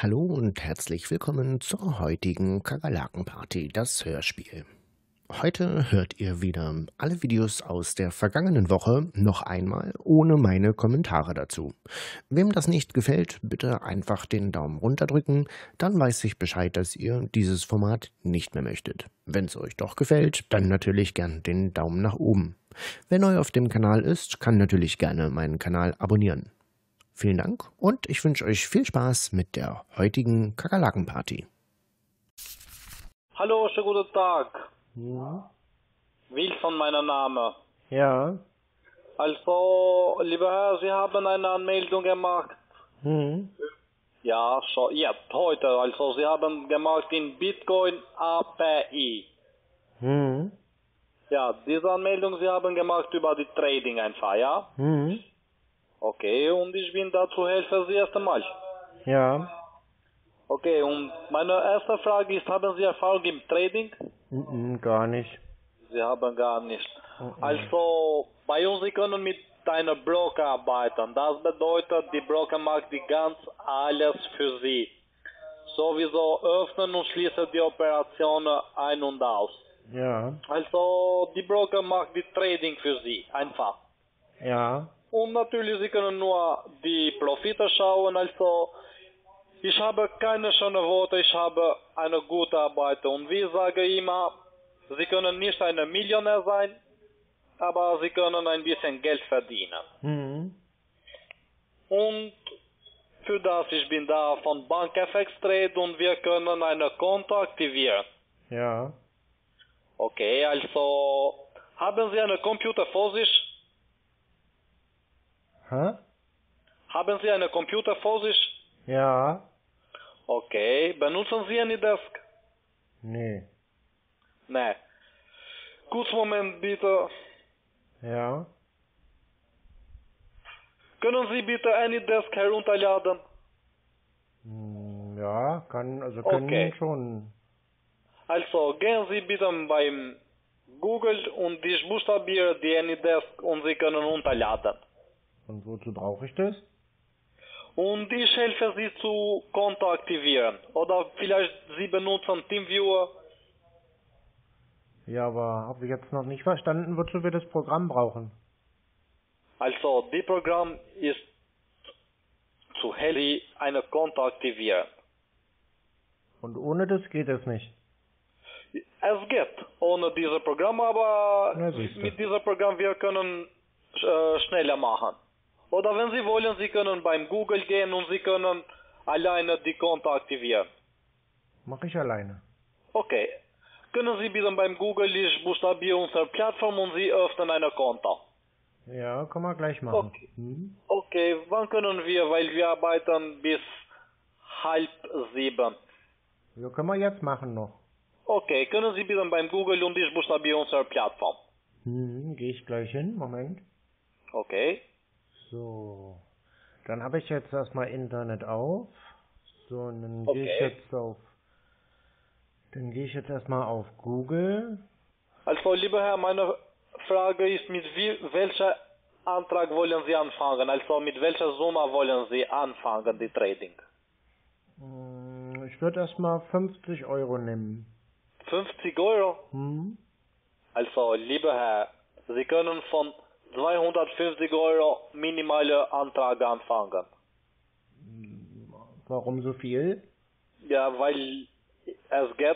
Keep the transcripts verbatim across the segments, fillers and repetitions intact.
Hallo und herzlich willkommen zur heutigen Kakerlaken-Party, das Hörspiel. Heute hört ihr wieder alle Videos aus der vergangenen Woche noch einmal ohne meine Kommentare dazu. Wem das nicht gefällt, bitte einfach den Daumen runter drücken, dann weiß ich Bescheid, dass ihr dieses Format nicht mehr möchtet. Wenn es euch doch gefällt, dann natürlich gern den Daumen nach oben. Wer neu auf dem Kanal ist, kann natürlich gerne meinen Kanal abonnieren. Vielen Dank und ich wünsche euch viel Spaß mit der heutigen Kakerlaken-Party. Hallo, schönen guten Tag. Ja. Wilson, mein Name. Ja. Also, lieber Herr, Sie haben eine Anmeldung gemacht. Hm. Ja, schon jetzt, heute. Also, Sie haben gemacht in Bitcoin A P I. Hm. Ja, diese Anmeldung Sie haben gemacht über die Trading einfach, ja? Hm. Okay, und ich bin da zu helfen Sie erst einmal. Ja. Okay, und meine erste Frage ist, haben Sie Erfahrung im Trading? Mhm, gar nicht. Sie haben gar nicht. Mhm. Also, bei uns, Sie können mit einem Broker arbeiten. Das bedeutet, die Broker macht die ganz alles für Sie. Sowieso öffnen und schließen die Operationen ein und aus. Ja. Also, die Broker macht die Trading für Sie. Einfach. Ja. Und natürlich, Sie können nur die Profite schauen. Also, ich habe keine schönen Worte, ich habe eine gute Arbeit. Und wie ich sage immer, Sie können nicht ein Millionär sein, aber Sie können ein bisschen Geld verdienen. Hm. Und für das, ich bin da von Bank F X Trade und wir können ein Konto aktivieren. Ja. Okay, also haben Sie einen Computer vor sich? Hä? Haben Sie einen Computer vor sich? Ja. Okay, benutzen Sie AnyDesk? Nee. Nein. Kurz Moment bitte. Ja. Können Sie bitte AnyDesk herunterladen? Hm, ja, kann, also können Okay. schon. Also gehen Sie bitte beim Google und ich buchstabiere die AnyDesk und Sie können runterladen. Und wozu brauche ich das? Und ich helfe Sie zu Konto aktivieren. Oder vielleicht Sie benutzen TeamViewer. Ja, aber habe ich jetzt noch nicht verstanden, wozu wir das Programm brauchen. Also, das Programm ist zu helfen, Sie ein Konto aktivieren. Und ohne das geht es nicht. Es geht ohne dieses Programm, aber Na, siehst du. mit diesem Programm wir können äh, schneller machen. Oder wenn Sie wollen, Sie können beim Google gehen und Sie können alleine die Konto aktivieren. Mache ich alleine. Okay. Können Sie bitte beim Google, ich buchstabiere unsere Plattform und Sie öffnen ein Konto. Ja, kann man gleich machen. Okay. Hm? Okay, wann können wir, weil wir arbeiten bis halb sieben. Ja, können wir jetzt machen noch. Okay, können Sie bitte beim Google und ich buchstabiere unsere Plattform. Hm, gehe ich gleich hin. Moment. Okay. So. Dann habe ich jetzt erstmal Internet auf. So, und dann gehe ich Okay. jetzt auf. Dann gehe ich jetzt erstmal auf Google. Also, lieber Herr, meine Frage ist, mit wie, welcher Antrag wollen Sie anfangen? Also, mit welcher Summe wollen Sie anfangen, die Trading? Hm, Ich würde erstmal fünfzig Euro nehmen. fünfzig Euro? Hm? Also, lieber Herr, Sie können von zweihundertfünfzig Euro minimale Antrag anfangen. Warum so viel? Ja, weil es geht.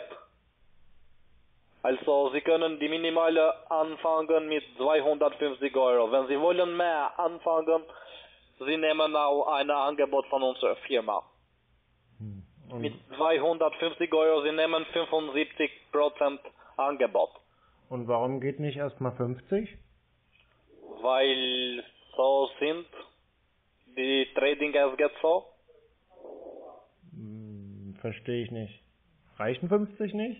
Also, Sie können die minimale anfangen mit zweihundertfünfzig Euro. Wenn Sie wollen mehr anfangen, Sie nehmen auch ein Angebot von unserer Firma. Hm. Und, Mit zweihundertfünfzig Euro, Sie nehmen fünfundsiebzig Prozent Angebot. und warum geht nicht erstmal fünfzig? Weil so sind die Trading, es geht so. Hm, verstehe ich nicht. Reichen fünfzig nicht?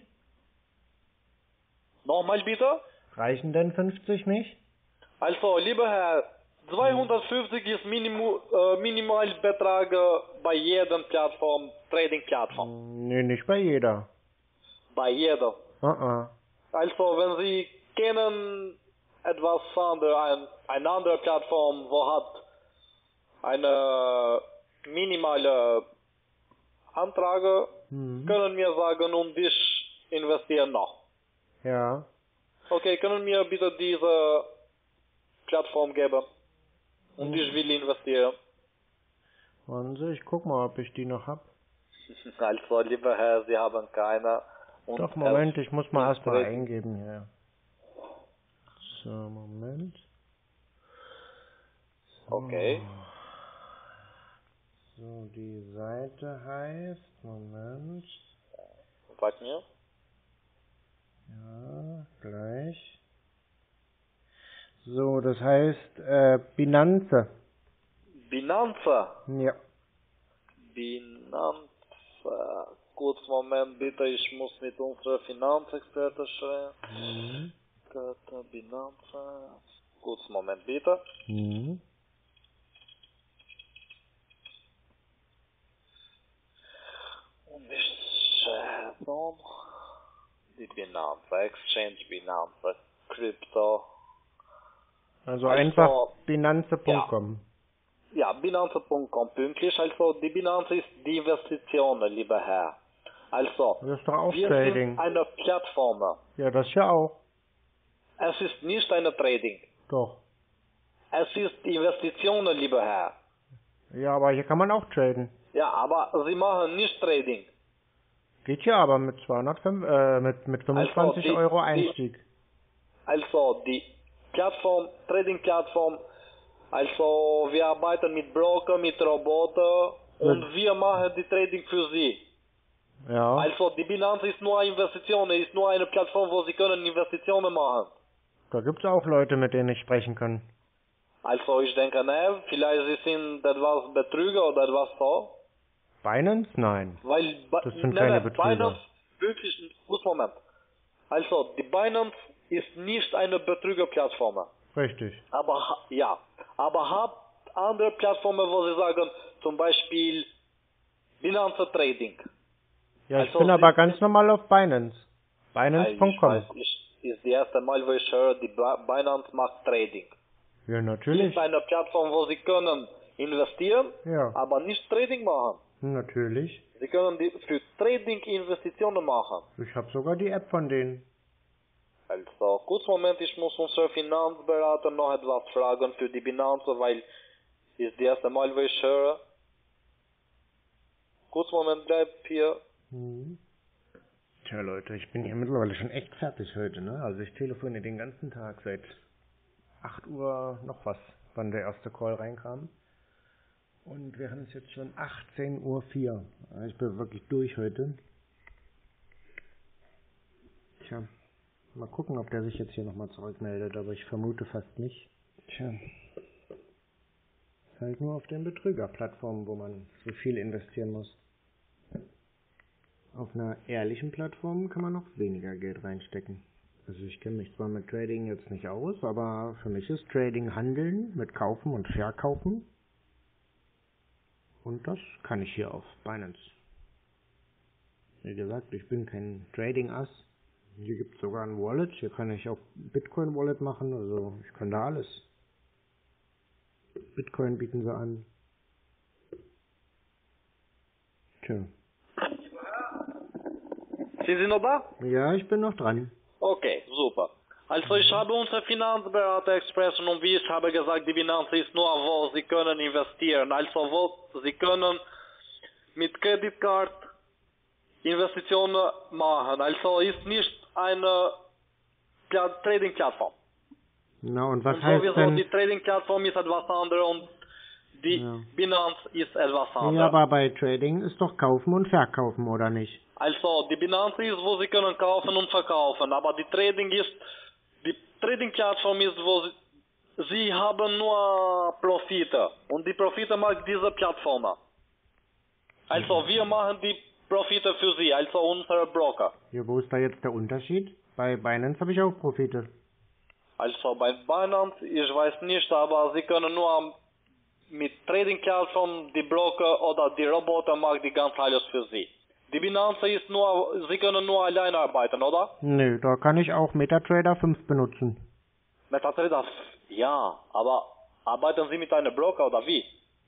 Nochmal bitte. Reichen denn fünfzig nicht? Also, lieber Herr, zweihundertfünfzig ist Minimu, äh, Minimalbetrag äh, bei jeder Plattform, Trading-Plattform. Hm, Nee, nicht bei jeder. Bei jeder. Uh -uh. Also, wenn Sie kennen etwas anderes, ein, eine andere Plattform, wo hat eine minimale antrage, Mhm. können mir sagen und ich investiere noch. Ja. Okay, können mir bitte diese Plattform geben und Mhm. ich will investieren. Warten Sie, ich guck mal, ob ich die noch hab. Also, lieber Herr, Sie haben keine. Und Doch, Moment, ich muss mal erst erstmal reden. eingeben hier. So, Moment. So. Okay. So, die Seite heißt, Moment. Sag mir. Ja, gleich. So, das heißt, äh, Binance. Binance. Ja. Binance. Kurz Moment bitte, ich muss mit unserer Finanzexperte sprechen. Mhm. Bitte, Binance. Kurz Moment bitte. Mhm. Und ich so die Binance, Exchange Binance, Crypto. Also, Also, einfach binance punkt com. Ja, Binance punkt com pünktlich. Also die Binance ist die Investition, lieber Herr. Also, Das ist doch auch wir Trading. sind eine Plattform. Ja, das ja auch. Es ist nicht eine Trading. Doch. Es ist Investitionen, lieber Herr. Ja, aber hier kann man auch traden. Ja, aber Sie machen nicht Trading. Geht ja aber mit zweihundertfünf, äh, mit, mit fünfundzwanzig Also die- Euro die- Einstieg. Also die Plattform, Trading-Plattform, also wir arbeiten mit Broker, mit Roboter und Ja. wir machen die Trading für Sie. Ja. Also die Binance ist nur eine Investition, ist nur eine Plattform, wo Sie können Investitionen machen. Da gibt's auch Leute, mit denen ich sprechen kann. Also ich denke, ne, vielleicht Sie sind etwas Betrüger oder etwas so. Binance? Nein. Weil, Ba- Das sind ne, keine ne, Betrüger. Binance, wirklich, gut Moment. Also, die Binance ist nicht eine Betrügerplattform. Richtig. Aber, ha- ja, aber habt andere Plattformen, wo Sie sagen, zum Beispiel Binance Trading. Ja, ich Also bin Sie- aber ganz normal auf Binance. Weil Binance Punkt ich com. weiß, ich, ist das erste Mal, wo ich höre, die Ba- Binance macht Trading. Ja, Sie natürlich. ist eine Plattform, wo Sie können investieren, Ja, aber nicht Trading machen. natürlich. Sie können die für Trading Investitionen machen. Ich habe sogar die App von denen. Also, kurz Moment, ich muss unseren Finanzberater noch etwas fragen für die Binance, weil ist das erste Mal, wo ich höre. Kurz Moment, bleib hier. Mhm. Tja, Leute, ich bin hier mittlerweile schon echt fertig heute, ne? Also ich telefoniere den ganzen Tag seit acht Uhr noch was, wann der erste Call reinkam. Und wir haben es jetzt schon achtzehn Uhr vier. Ich bin wirklich durch heute. Tja, mal gucken, ob der sich jetzt hier nochmal zurückmeldet, aber ich vermute fast nicht. Tja, ist halt nur auf den Betrügerplattformen, wo man so viel investieren muss. Auf einer ehrlichen Plattform kann man noch weniger Geld reinstecken. Also ich kenne mich zwar mit Trading jetzt nicht aus, aber für mich ist Trading Handeln mit Kaufen und Verkaufen. Und das kann ich hier auf Binance. Wie gesagt, ich bin kein Trading-Ass. Hier gibt es sogar ein Wallet. Hier kann ich auch Bitcoin-Wallet machen. Also ich kann da alles. Bitcoin bieten sie an. Tja. Sind Sie noch da? Ja, ich bin noch dran. Okay, super. Also ich habe unseren Finanzberater expressen und wie ich habe gesagt, die Binance ist nur, wo Sie können investieren. Also wo Sie können mit Kreditkarte Investitionen machen. Also ist nicht eine Pla- Trading-Plattform. Na, und was Und heißt sowieso denn... die Trading-Plattform ist etwas anderes und die Ja. Binance ist etwas Ja, anderes. aber bei Trading ist doch Kaufen und Verkaufen, oder nicht? Also die Binance ist, wo Sie können kaufen und verkaufen, aber die Trading ist, die Trading-Plattform ist, wo Sie, Sie haben nur Profite und die Profite macht diese Plattform. Also wir machen die Profite für Sie, also unsere Broker. Ja, wo ist da jetzt der Unterschied? Bei Binance habe ich auch Profite. Also bei Binance, ich weiß nicht, aber Sie können nur mit Trading-Plattform die Broker oder die Roboter machen die ganz alles für Sie. Die Binance ist nur, Sie können nur alleine arbeiten, oder? Nö, da kann ich auch MetaTrader fünf benutzen. MetaTrader, ja, aber arbeiten Sie mit einem Broker oder wie?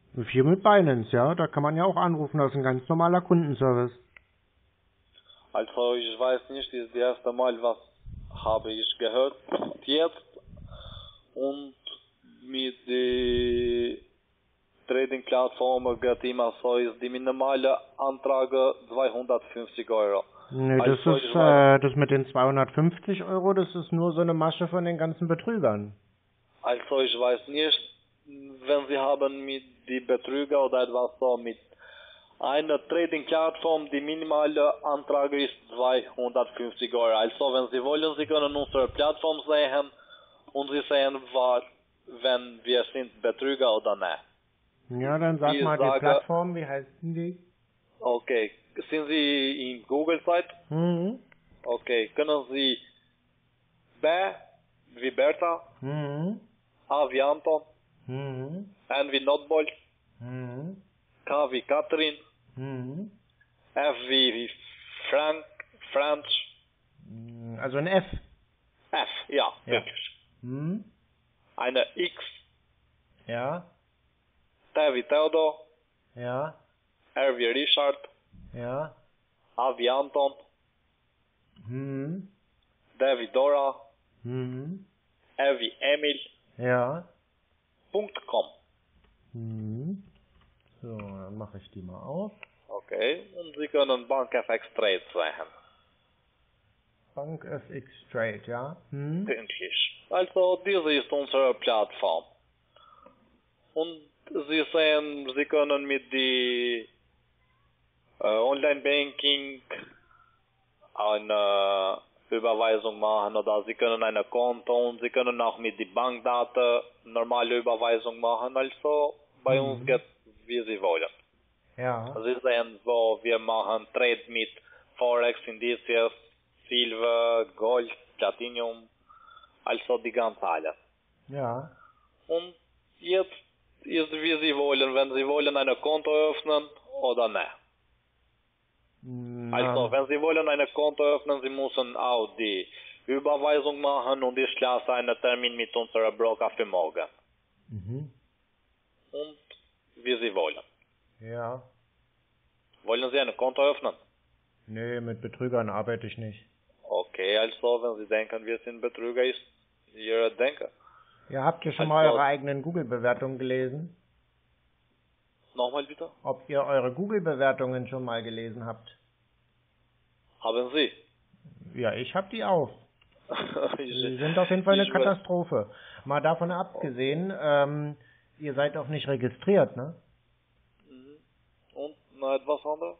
Viel mit Binance, ja. Da kann man ja auch anrufen, das ist ein ganz normaler Kundenservice. Also ich weiß nicht, das ist das erste Mal, was habe ich gehört jetzt. Und mit der Trading-Plattform geht immer so, ist die minimale Antrage zweihundertfünfzig Euro. Nee, das Also ist, ich weiß, äh, das mit den zweihundertfünfzig Euro, das ist nur so eine Masche von den ganzen Betrügern. also ich weiß nicht, wenn Sie haben mit die Betrüger oder etwas so mit einer Trading-Plattform, die minimale Antrage ist zweihundertfünfzig Euro. Also wenn Sie wollen, Sie können unsere Plattform sehen und Sie sehen, war, wenn wir sind Betrüger oder nicht. Ja, dann sag Ich mal die sage, Plattform, wie heißt denn die? okay, sind Sie in Google-Zeit? Mhm. Okay, können Sie B wie Bertha, Mhm. A wie Anton, Mhm. N wie Notebold, Mhm. K wie Katrin, Mhm. F wie, wie Frank, Franz, Also ein F. F, ja, Ja. wirklich. Mhm. Eine X, Ja. T wie Theodor, Ja. R wie Richard, Ja. A wie Anton, Mhm. D wie Dora, Mhm. E wie Emil, Ja. Punkt .com. Mhm. So, dann mache ich die mal auf. Okay, und Sie können BankFX Trade sehen. Bank F X Trade, ja. Mhm. Pünktlich. Also, diese ist unsere Plattform. Und Sie sehen, Sie können mit die äh, Online-Banking eine Überweisung machen oder Sie können eine Konto und Sie können auch mit die Bankdaten normale Überweisung machen. Also, bei uns Mhm. geht, wie Sie wollen. Ja. Sie sehen, so, wir machen Trade mit Forex, Indizes, Silber, Gold, Platinum, also die ganze alles. Ja. Und jetzt ist wie Sie wollen, wenn Sie wollen ein Konto öffnen oder nicht. Na, Also wenn Sie wollen ein Konto öffnen, Sie müssen auch die Überweisung machen und ich lasse einen Termin mit unserem Broker für morgen. Mhm. Und wie Sie wollen. Ja. Wollen Sie ein Konto öffnen? Nee, mit Betrügern arbeite ich nicht. Okay, also wenn Sie denken, wir sind Betrüger, ist Ihre Denke. Ja, habt ihr schon Also, mal eure eigenen Google-Bewertungen gelesen? nochmal bitte? Ob ihr eure Google-Bewertungen schon mal gelesen habt? Haben Sie? Ja, ich hab die auch. ich, Die sind auf jeden Fall eine ich weiß- Katastrophe. Mal davon abgesehen, ähm, ihr seid auch nicht registriert, ne? Mhm. Und noch etwas anderes?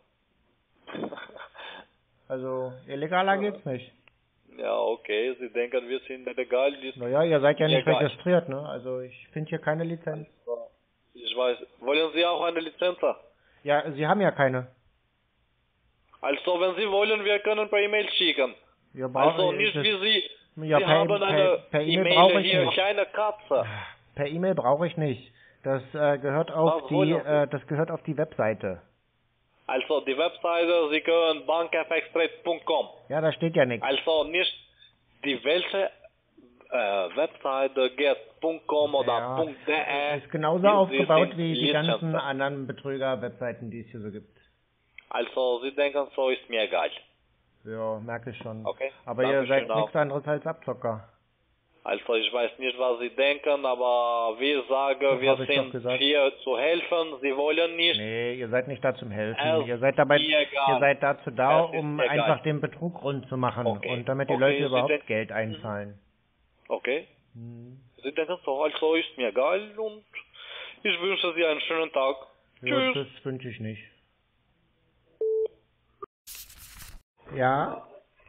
Also illegaler geht's nicht. Ja, okay, Sie denken, wir sind illegal. Ist Naja, ihr seid ja nicht illegal. registriert, ne? Also ich finde hier keine Lizenz. Also, ich weiß. Wollen Sie auch eine Lizenz? Ja, Sie haben ja keine. Also, wenn Sie wollen, wir können per E-Mail schicken. Wir brauchen- Also nicht das- wie Sie. Ja, Sie per- haben per- eine per E-Mail E-Mail brauche ich hier, nicht. kleine Katze. Per E-Mail brauche ich nicht. Das äh, gehört auf Was die, wollen Sie? äh, das gehört auf die Webseite. Also die Webseite, Sie können bankfxtrade punkt com. Ja, da steht ja nichts. Also nicht die welche äh, Webseite geht .com oder Ja, .de. ist genauso Sie aufgebaut sind wie die ganzen Lizenzen. anderen Betrüger-Webseiten, die es hier so gibt. Also Sie denken, so ist mir egal. Ja, merke ich schon. Okay, Aber ihr Dankeschön seid auch. nichts anderes als Abzocker. Also ich weiß nicht, was Sie denken, aber wir sagen, Doch, wir hab ich doch sind gesagt. hier zu helfen. Sie wollen nicht. Nee, ihr seid nicht da zum Helfen. Es ihr seid dabei, mir egal. ihr seid dazu da, Es ist um mir egal. einfach den Betrug rund zu machen Okay. und damit die Okay, Leute Sie überhaupt denken- Geld einzahlen. Okay, Hm. Sie denken so, also ist mir egal und ich wünsche Sie einen schönen Tag. Ja, Tschüss. das wünsche ich nicht. Ja,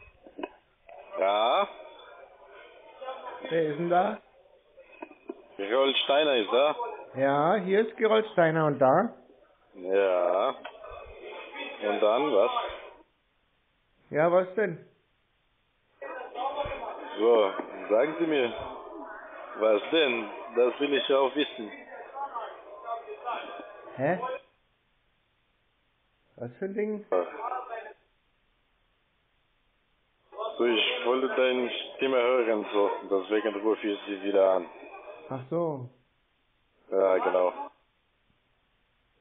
Ja, wer ist denn da? Gerold Steiner ist da. Ja, hier ist Gerold Steiner und da? Ja. Und dann, was? Ja, was denn? So, sagen Sie mir, was denn? Das will ich auch wissen. Hä? Was für ein Ding? So, ich wollte deine Stimme hören, so, deswegen rufe ich Sie wieder an. Ach so. Ja, genau.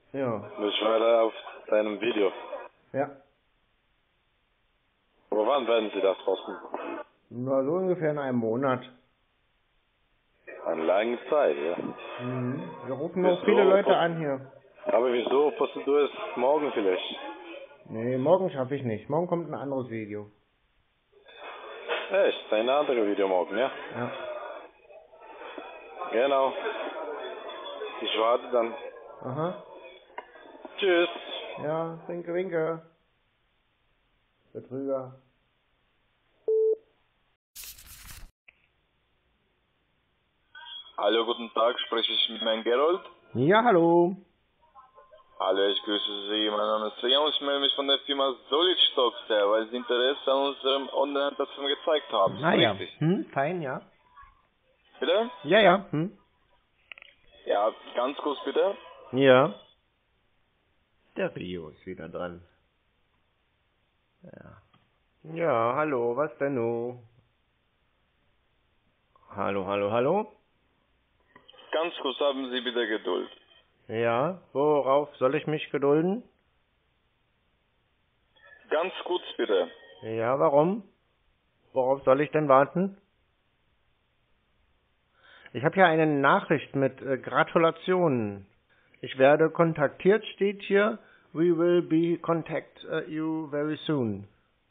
Ja. Ich war da auf deinem Video. Ja. Aber wann werden Sie das posten? Na, so ungefähr in einem Monat. Eine lange Zeit, ja. Mhm. Wir rufen noch Wieso? viele Leute an hier. Aber wieso postest du es morgen vielleicht? Nee, morgen schaffe ich nicht. Morgen kommt ein anderes Video. Echt? Ein anderes Video morgen, ja? Ja. Genau. Ich warte dann. Aha. Tschüss. Ja, winke, winke. Betrüger. Hallo, guten Tag, spreche ich mit Herrn Gerold? Ja, hallo. Hallo, ich grüße Sie. Mein Name ist Rian und ich melde mich von der Firma Solidstocks her, weil Sie Interesse an unserem Online-Plattform gezeigt haben. Ah ja. Richtig. Hm, fein, ja. Bitte? Ja, ja. Hm. Ja, ganz kurz bitte. Ja. Der Rio ist wieder dran. Ja. Ja, hallo, was denn nun? Hallo, hallo, hallo? Ganz kurz, haben Sie bitte Geduld. Ja, worauf soll ich mich gedulden? Ganz kurz bitte. Ja, warum? Worauf soll ich denn warten? Ich habe hier eine Nachricht mit äh, Gratulationen. Ich werde kontaktiert, steht hier. We will be contact uh, you very soon.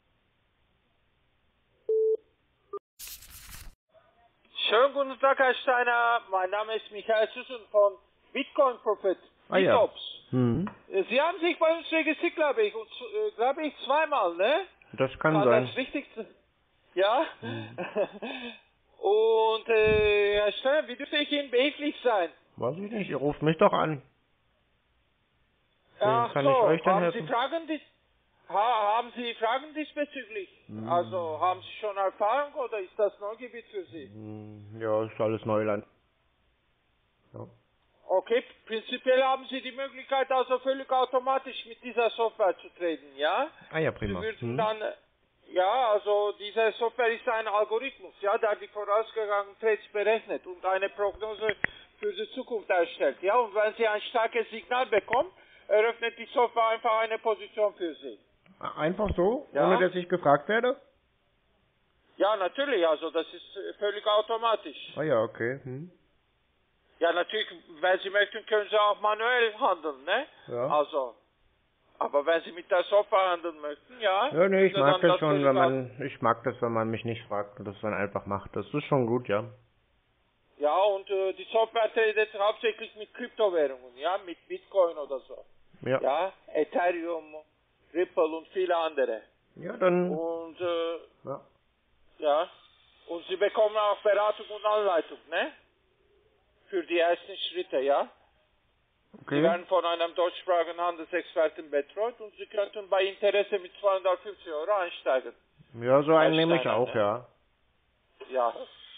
Schönen guten Tag, Herr Steiner. Mein Name ist Michael Süssen von Bitcoin Prophet. Ah ja. BitOps. Hm. Sie haben sich bei uns registriert, glaube ich, und äh, glaube ich zweimal, ne? Das kann War sein. das richtig? Ja. Hm. Und äh, Herr Steiner, wie dürfte ich Ihnen behilflich sein? Weiß ich nicht, ihr ruft mich doch an. Wie Ach kann so, ich euch denn haben helfen? Sie Fragen dies ha, haben Sie Fragen diesbezüglich? Hm. Also haben Sie schon Erfahrung oder ist das Neugebiet für Sie? Hm, ja, ist alles Neuland. Ja. Okay, prinzipiell haben Sie die Möglichkeit, also völlig automatisch mit dieser Software zu treten, ja? Ah ja, Sie prima. würden Hm. dann, ja, also diese Software ist ein Algorithmus, ja, der die vorausgegangenen Trades berechnet und eine Prognose für die Zukunft erstellt, ja? Und wenn Sie ein starkes Signal bekommen, eröffnet die Software einfach eine Position für Sie. Einfach so, Ja. ohne dass ich gefragt werde? Ja, natürlich, also das ist äh, völlig automatisch. Ah ja, okay. Hm. Ja, natürlich, wenn Sie möchten, können Sie auch manuell handeln, ne? Ja. Also, aber wenn Sie mit der Software handeln möchten, ja. Ja, nee, ich dann mag das schon, völlig wenn au- man, ich mag das, wenn man mich nicht fragt und das dann einfach macht. Das ist schon gut, ja. Ja, und äh, die Software tradet hauptsächlich mit Kryptowährungen, ja, mit Bitcoin oder so. Ja. Ja, Ethereum, Ripple und viele andere. Ja, dann, Und, äh, ja. ja, und Sie bekommen auch Beratung und Anleitung, ne? Für die ersten Schritte, ja. Sie Okay. werden von einem deutschsprachigen Handelsexperten betreut und Sie könnten bei Interesse mit zweihundertfünfzig Euro einsteigen. Ja, so einen nehme ich Steiner, auch, ne? ja. Ja.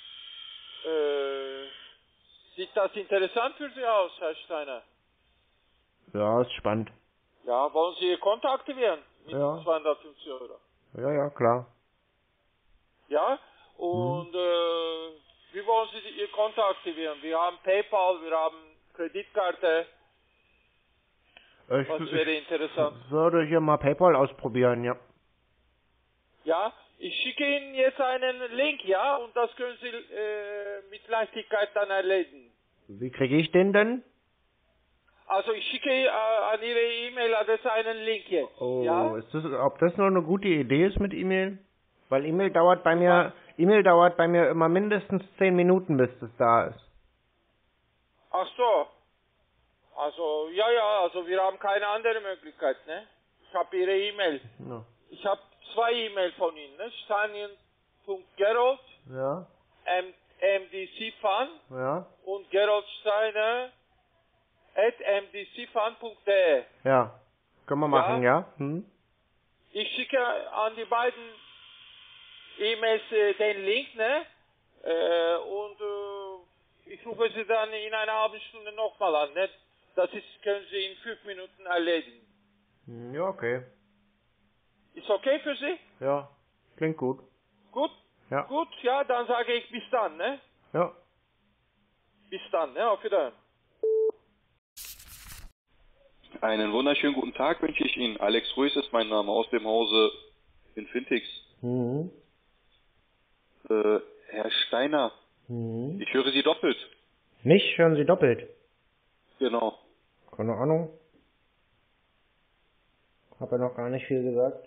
Äh, sieht das interessant für Sie aus, Herr Steiner? Ja, ist spannend. Ja, wollen Sie Ihr Konto aktivieren mit Ja. zweihundertfünfzig Euro? Ja, ja, klar. Ja? Und äh, wie wollen Sie Ihr Konto aktivieren? Wir haben PayPal, wir haben Kreditkarte. Ich, Was wäre interessant? ich würde hier mal PayPal ausprobieren, ja. Ja, ich schicke Ihnen jetzt einen Link, ja, und das können Sie äh, mit Leichtigkeit dann erledigen. Wie kriege ich den denn? Also ich schicke äh, an Ihre E-Mail-Adresse einen Link jetzt. Oh, Ja? ist das, ob das noch eine gute Idee ist mit E-Mail? Weil E-Mail dauert bei mir, E-Mail dauert bei mir immer mindestens zehn Minuten, bis es da ist. Ach so. Also, ja, ja, also wir haben keine andere Möglichkeit, ne? Ich habe Ihre E-Mail. Ja. Ich habe zwei E-Mail von Ihnen, ne? Steinian.gerold, Ja, M D C Fun ja, und Gerold Steiner at m d c fun punkt d e. ja. Können wir machen, ja? Hm? Ich schicke an die beiden E-Mails äh, den Link, ne? Äh, und äh, ich rufe Sie dann in einer halben Stunde nochmal an, ne? Das ist, können Sie in fünf Minuten erledigen. Hm, ja, okay. Ist okay für Sie? Ja, klingt gut. Gut? Ja. Gut, ja, dann sage ich bis dann, ne? Ja. Bis dann, ne? Auf Wiedersehen. Einen wunderschönen guten Tag wünsche ich Ihnen. Alex Ruiz ist mein Name aus dem Hause Infintix. Mhm. Äh, Herr Steiner, Mhm. ich höre Sie doppelt. Mich hören Sie doppelt. Genau. Keine Ahnung. Hab ja noch gar nicht viel gesagt.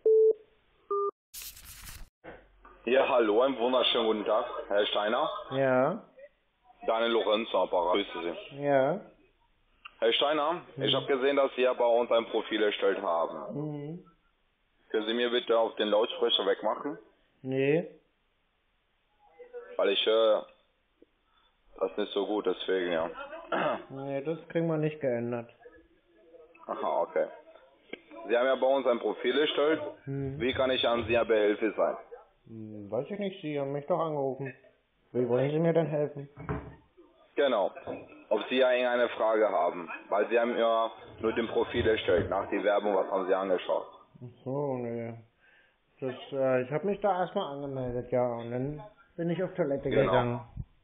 Ja, hallo, einen wunderschönen guten Tag, Herr Steiner. Ja. Daniel Lorenz am Apparat. Grüße Sie. Ja. Herr Steiner, Mhm. ich habe gesehen, dass Sie ja bei uns ein Profil erstellt haben. Mhm. Können Sie mir bitte auf den Lautsprecher wegmachen? Nee. Weil ich höre, das ist nicht so gut, deswegen ja. Nee, das kriegen wir nicht geändert. Aha, okay. Sie haben ja bei uns ein Profil erstellt. Mhm. Wie kann ich an Sie behilflich sein? Hm, weiß ich nicht, Sie haben mich doch angerufen. Wie wollen Sie mir denn helfen? Genau. Ob Sie ja irgendeine Frage haben. Weil Sie haben ja nur den Profil erstellt. Nach der Werbung, was haben Sie angeschaut? Ach so, nee. Das, äh, ich habe mich da erstmal angemeldet, ja. Und dann bin ich auf Toilette Genau. gegangen.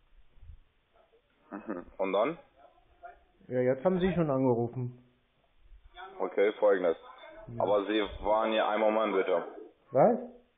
Mhm. Und dann? Ja, jetzt haben Sie schon angerufen. Okay, folgendes. Aber Sie waren ja, einen Moment bitte. Was?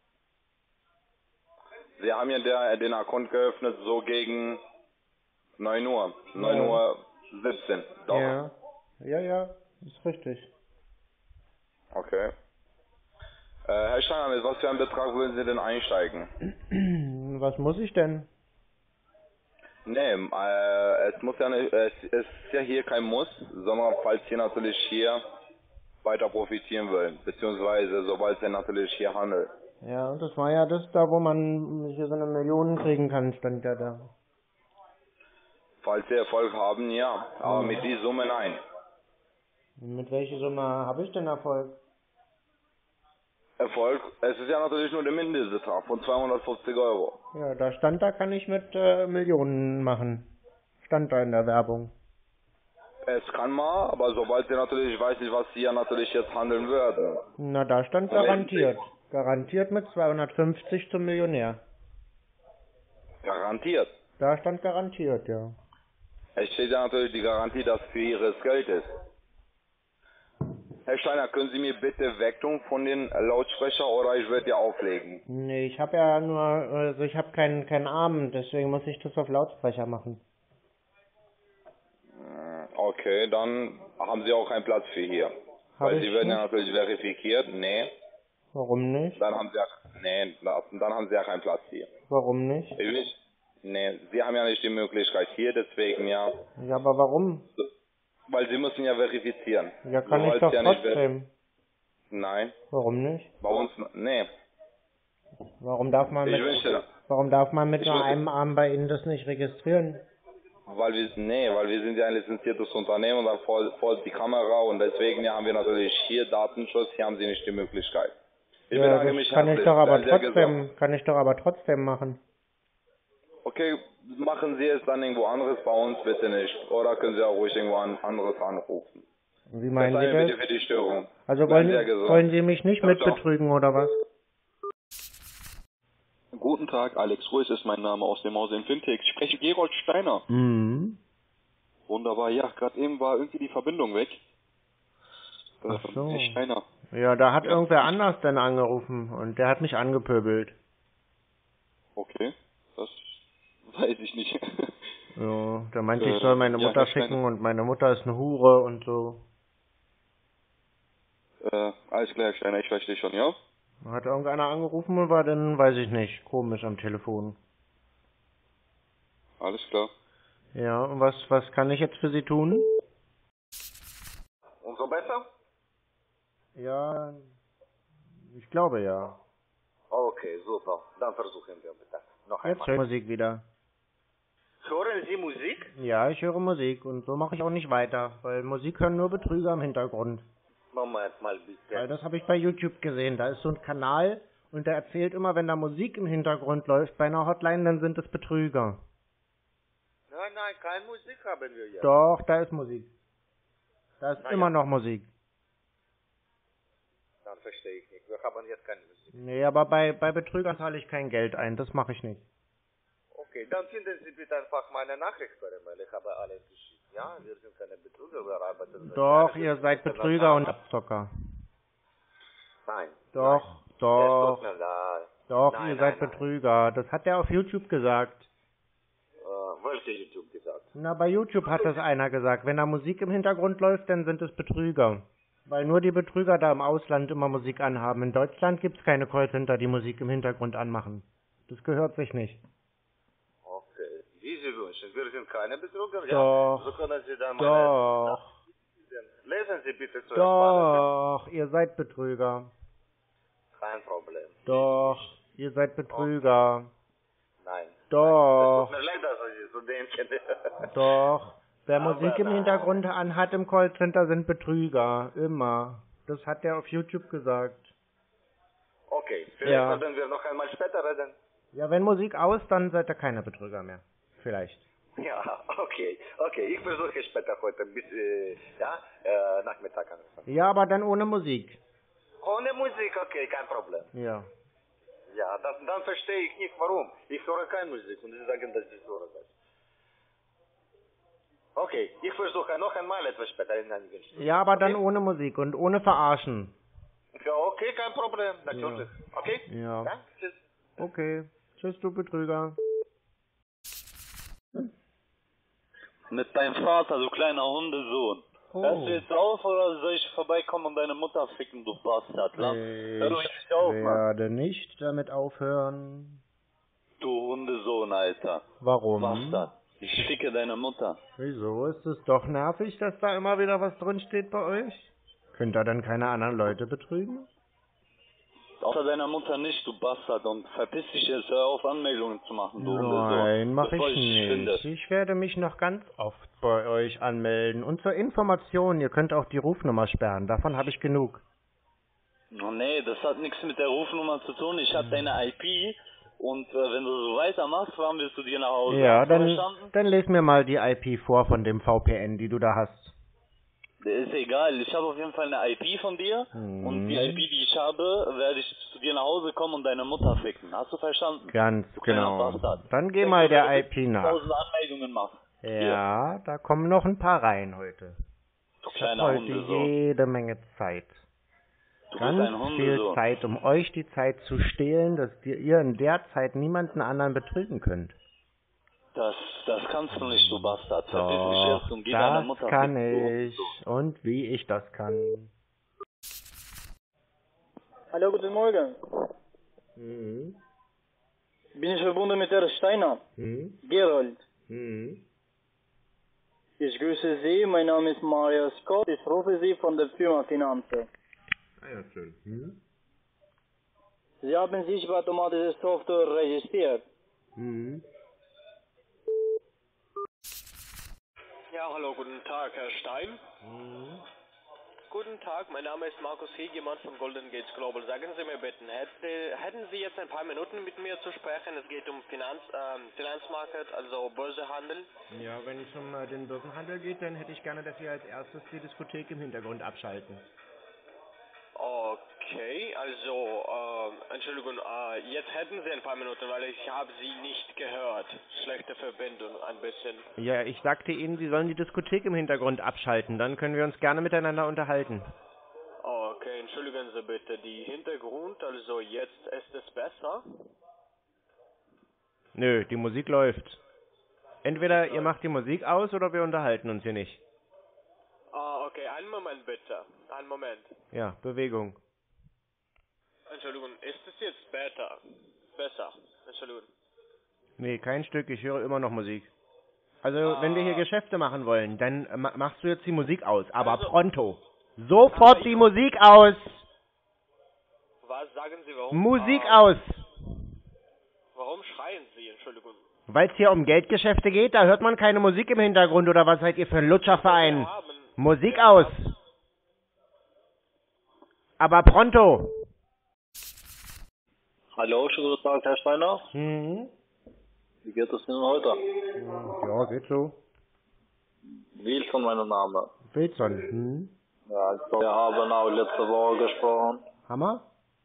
Sie haben ja der, den Account geöffnet so gegen neun Uhr. Ja. neun Uhr siebzehn. Doch. Ja. Ja, ja, ist richtig. Okay. Äh, Herr Steiner, mit was für einem Betrag würden Sie denn einsteigen? Was muss ich denn? Nee, äh, es muss ja nicht, es ist ja hier kein Muss, sondern falls Sie natürlich hier weiter profitieren wollen, beziehungsweise sobald Sie natürlich hier handeln. Ja, und das war ja das da, wo man hier so eine Million kriegen kann, stand ja da. Falls Sie Erfolg haben, ja, aber Mhm. mit dieser Summe nein. Mit welcher Summe habe ich denn Erfolg? Erfolg, es ist ja natürlich nur der Mindestbetrag von zweihundertfünfzig Euro. Ja, da stand, da kann ich mit äh, Millionen machen. Stand da in der Werbung. Es kann mal, aber sobald Sie natürlich, ich weiß nicht, was Sie ja natürlich jetzt handeln würden. Na, da stand garantiert. Garantiert mit zweihundertfünfzig zum Millionär. Garantiert. Da stand garantiert, ja. Es steht ja natürlich die Garantie, dass für Ihres Geld ist. Herr Steiner, können Sie mir bitte wegtun von den Lautsprecher oder ich werde ja auflegen? Nee, ich habe ja nur, also ich habe keinen keinen Arm, deswegen muss ich das auf Lautsprecher machen. Okay, dann haben Sie auch keinen Platz für hier. Hab Weil ich Sie werden ja nicht? natürlich verifiziert. Nee, Warum nicht? dann haben Sie ja, nee, dann haben Sie ja keinen Platz hier. Warum nicht? Ich nicht? Nee, Sie haben ja nicht die Möglichkeit hier, deswegen ja. Ja, aber warum? Weil Sie müssen ja verifizieren. Ja, kann Sobald ich doch Sie ja nicht ver- trotzdem. Nein, Warum nicht? bei uns, nee. Warum darf man Ich mit, wünschte, warum darf man mit Ich nur wünschte- einem Arm bei Ihnen das nicht registrieren? weil wir, nee, weil wir sind ja ein lizenziertes Unternehmen und da folgt folgt die Kamera und deswegen ja, haben wir natürlich hier Datenschutz, hier haben Sie nicht die Möglichkeit. Ich Ja, bedanke das mich kann ich herzlich. doch aber Sehr, sehr trotzdem, gesund. kann ich doch aber trotzdem machen. Okay, machen Sie es dann irgendwo anderes, bei uns bitte nicht. Oder können Sie auch ruhig irgendwo an, anderes anrufen. Wie meinen Verzeihen Sie bitte das? für die Störung. Also Bleiben wollen, Sie ja gesund. wollen Sie mich nicht Ciao, mit ciao. betrügen oder was? Guten Tag, Alex Ruiz ist mein Name aus dem Hause Infintix. Ich spreche Gerold Steiner. Mhm. Wunderbar, ja, gerade eben war irgendwie die Verbindung weg. Ach Ähm, so. Herr Steiner. Ja, da hat Ja, irgendwer ich- anders dann angerufen und der hat mich angepöbelt. Okay, das weiß ich nicht. Ja, der meinte, Äh, ich soll meine ja, Mutter Herr Steiner. schicken und meine Mutter ist eine Hure und so. äh, alles klar, Herr Steiner, ich verstehe schon, ja? Hat irgendeiner angerufen und war dann, weiß ich nicht, komisch am Telefon. Alles klar. Ja, und was, was kann ich jetzt für Sie tun? Und so besser? Ja, ich glaube ja. Okay, super. Dann versuchen wir bitte. Noch Jetzt höre ich Musik wieder. Hören Sie Musik? Ja, ich höre Musik und so mache ich auch nicht weiter, weil Musik hören nur Betrüger im Hintergrund. Moment mal bitte. Weil das habe ich bei YouTube gesehen. Da ist so ein Kanal und der erzählt immer, wenn da Musik im Hintergrund läuft bei einer Hotline, dann sind es Betrüger. Nein, nein, keine Musik haben wir jetzt. Doch, da ist Musik. Da ist Na immer ja. noch Musik. Dann verstehe ich nicht. Wir haben jetzt keine Musik. Nee, aber bei, bei Betrügern zahle ich kein Geld ein. Das mache ich nicht. Okay, dann finden Sie bitte einfach meine Nachricht per E-Mail. Ich habe alles geschickt. Ja, wir sind keine Betrüger, wir arbeiten. Doch, ihr seid Betrüger und Abzocker. Nein. Doch, nein. doch. Es tut mir leid. Doch, nein, ihr seid nein, Betrüger. Das hat er auf YouTube gesagt. Äh, welche YouTube gesagt? Na, bei YouTube hat das einer gesagt. Wenn da Musik im Hintergrund läuft, dann sind es Betrüger. Weil nur die Betrüger da im Ausland immer Musik anhaben. In Deutschland gibt es keine Callcenter, die Musik im Hintergrund anmachen. Das gehört sich nicht. Okay. Wie Sie wünschen. Wir sind keine Betrüger. Doch. Ja, so können Sie dann Doch. meine... Lesen Sie bitte zuerst. Doch, ihr seid Betrüger. Kein Problem. Doch, ihr seid Betrüger. Nein. Doch. Es tut mir leid, dass Sie so denken. Doch. Wer Aber Musik im nein. Hintergrund anhat im Callcenter sind Betrüger. Immer. Das hat er auf YouTube gesagt. Okay, vielleicht Ja. werden wir noch einmal später reden. Ja, wenn Musik aus, dann seid ihr keine Betrüger mehr. Vielleicht. Ja, okay, okay. Ich versuche später heute bis äh, ja, äh, Nachmittag anrufen. Ja, aber dann ohne Musik. Ohne Musik, okay, kein Problem. Ja. Ja, das, dann verstehe ich nicht, warum. Ich höre keine Musik und Sie sagen, dass ich höre das. Okay, ich versuche noch einmal etwas später in einigen Stunden. Ja, aber dann Okay? ohne Musik und ohne Verarschen. Ja, okay, kein Problem, natürlich. Okay? Ja. Ja, tschüss. Okay. Tschüss, du Betrüger. Mit deinem Vater, du kleiner Hundesohn. Oh. Hörst du jetzt auf oder soll ich vorbeikommen und deine Mutter ficken, du Bastard? Lass, hör doch nicht auf, Ich Mann. werde nicht damit aufhören. Du Hundesohn, Alter. Warum? Bastard. Ich ficke deine Mutter. Wieso? Ist es doch nervig, dass da immer wieder was drin steht bei euch? Könnt ihr dann keine anderen Leute betrügen? Außer deiner Mutter nicht, du Bastard. Und verpiss dich jetzt, hör auf, Anmeldungen zu machen, du Hundesohn. Nein, mach Bevor ich dich finde. nicht. Ich werde mich noch ganz oft bei euch anmelden. Und zur Information, ihr könnt auch die Rufnummer sperren. Davon habe ich genug. Oh nee, das hat nichts mit der Rufnummer zu tun. Ich habe deine I P und äh, wenn du so weitermachst, fahren wir zu dir nach Hause. Ja, Hast du dann, verstanden? dann les mir mal die I P vor von dem V P N, die du da hast. Ist egal, ich habe auf jeden Fall eine I P von dir Mhm. und die I P, die ich habe, werde ich zu dir nach Hause kommen und deine Mutter ficken. Hast du verstanden? Ganz Du kleiner genau. Bastard. Dann geh Denk mal nur, der wenn I du P nach. tausend Anmeldungen machst. Ja, da kommen noch ein paar rein heute. Du Ich habe kleiner heute Hundesohn. jede Menge Zeit. Du bist Ganz ein viel Hundesohn. Zeit, um euch die Zeit zu stehlen, dass ihr ihr in der Zeit niemanden anderen betrügen könnt. Das, das kannst du nicht, du Bastard. Verpiss dich Doch, jetzt und geh deiner das Mutter kann ficken, du ich. Und wie ich das kann. Hallo, guten Morgen. Mhm. Bin ich verbunden mit Herrn Steiner? Mhm. Gerold. Mhm. Ich grüße Sie, mein Name ist Mario Scott. Ich rufe Sie von der Firma Finanze. Ah ja, schön. Mhm. Sie haben sich bei automatischer Software registriert. Mhm. Ja, hallo, guten Tag, Herr Stein. Mhm. Guten Tag, mein Name ist Markus Hegemann von Golden Gates Global. Sagen Sie mir bitte, hätte, hätten Sie jetzt ein paar Minuten mit mir zu sprechen? Es geht um Finanz, ähm, Finanzmarkt, also Börsehandel. Ja, wenn es um äh, den Börsenhandel geht, dann hätte ich gerne, dass wir als erstes die Diskothek im Hintergrund abschalten. Okay, also, äh, Entschuldigung, äh, jetzt hätten Sie ein paar Minuten, weil ich habe Sie nicht gehört. Schlechte Verbindung, ein bisschen. Ja, ich sagte Ihnen, Sie sollen die Diskothek im Hintergrund abschalten. Dann können wir uns gerne miteinander unterhalten. Okay, entschuldigen Sie bitte, die Hintergrund, also jetzt ist es besser? Nö, die Musik läuft. Entweder ihr macht die Musik aus oder wir unterhalten uns hier nicht. Ah, okay, einen Moment bitte. Einen Moment. Ja, Bewegung. Entschuldigung, ist es jetzt besser? Besser, Entschuldigung. Nee, kein Stück, ich höre immer noch Musik. Also, Ah. wenn wir hier Geschäfte machen wollen, dann äh, ma- machst du jetzt die Musik aus, aber Also- pronto. Sofort die Musik aus! Was sagen Sie, warum? Musik ah, aus! Warum schreien Sie, Entschuldigung? Weil es hier um Geldgeschäfte geht, da hört man keine Musik im Hintergrund, oder was seid ihr für ein Lutscherverein? Wir haben, Musik wir aus! haben- Aber pronto! Hallo, schönen guten Tag, Herr Steiner. Mhm. Wie geht es Ihnen heute? Ja, geht so. Wilson, mein Name. Wilson. Mhm. Ja, also wir haben auch letzte Woche gesprochen. Hammer?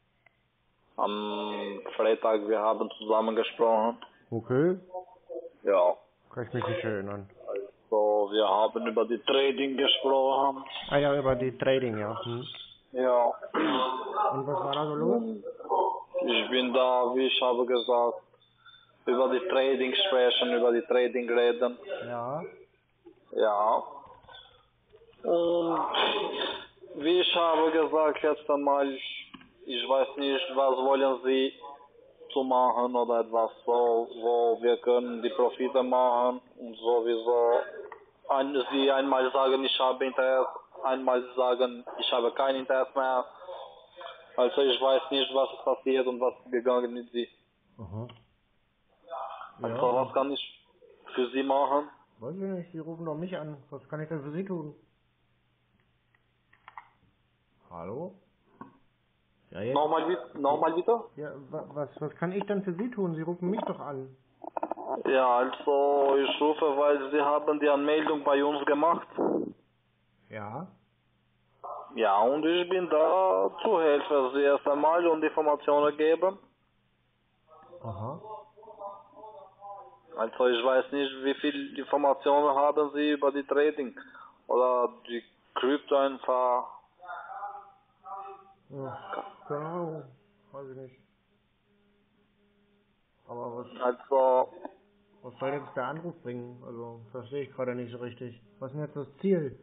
Am Freitag, wir haben zusammen gesprochen. Okay. Ja. Kann ich mich nicht erinnern. Also, wir haben über die Trading gesprochen. Ah ja, über die Trading, ja. Hm. Ja. Und was war da so los? Ich bin da, wie ich habe gesagt, über die Trading sprechen, über die Trading reden. Ja. Ja. Und wie ich habe gesagt jetzt einmal, ich weiß nicht, was wollen Sie zu machen oder etwas so, wo wir können die Profite machen und sowieso ein, Sie einmal sagen, ich habe Interesse, einmal sagen, ich habe kein Interesse mehr. Also ich weiß nicht, was ist passiert und was ist gegangen mit Sie. Aha. Also Ja. was kann ich für Sie machen? Weiß ich nicht, Sie rufen doch mich an. Was kann ich denn für Sie tun? Hallo? Ja, jetzt. Nochmal, nochmal bitte? Ja, wa- was, was kann ich denn für Sie tun? Sie rufen mich doch an. Ja, also ich rufe, weil Sie haben die Anmeldung bei uns gemacht. Ja. Ja, und ich bin da zu helfen, Sie erst einmal und Informationen geben. Aha. Also ich weiß nicht, wie viel Informationen haben Sie über die Trading oder die Krypto einfach. Ja, keine Ahnung. Weiß ich nicht. Aber was, Also, was soll jetzt der Anruf bringen? Also, verstehe ich gerade nicht so richtig. Was ist denn jetzt das Ziel?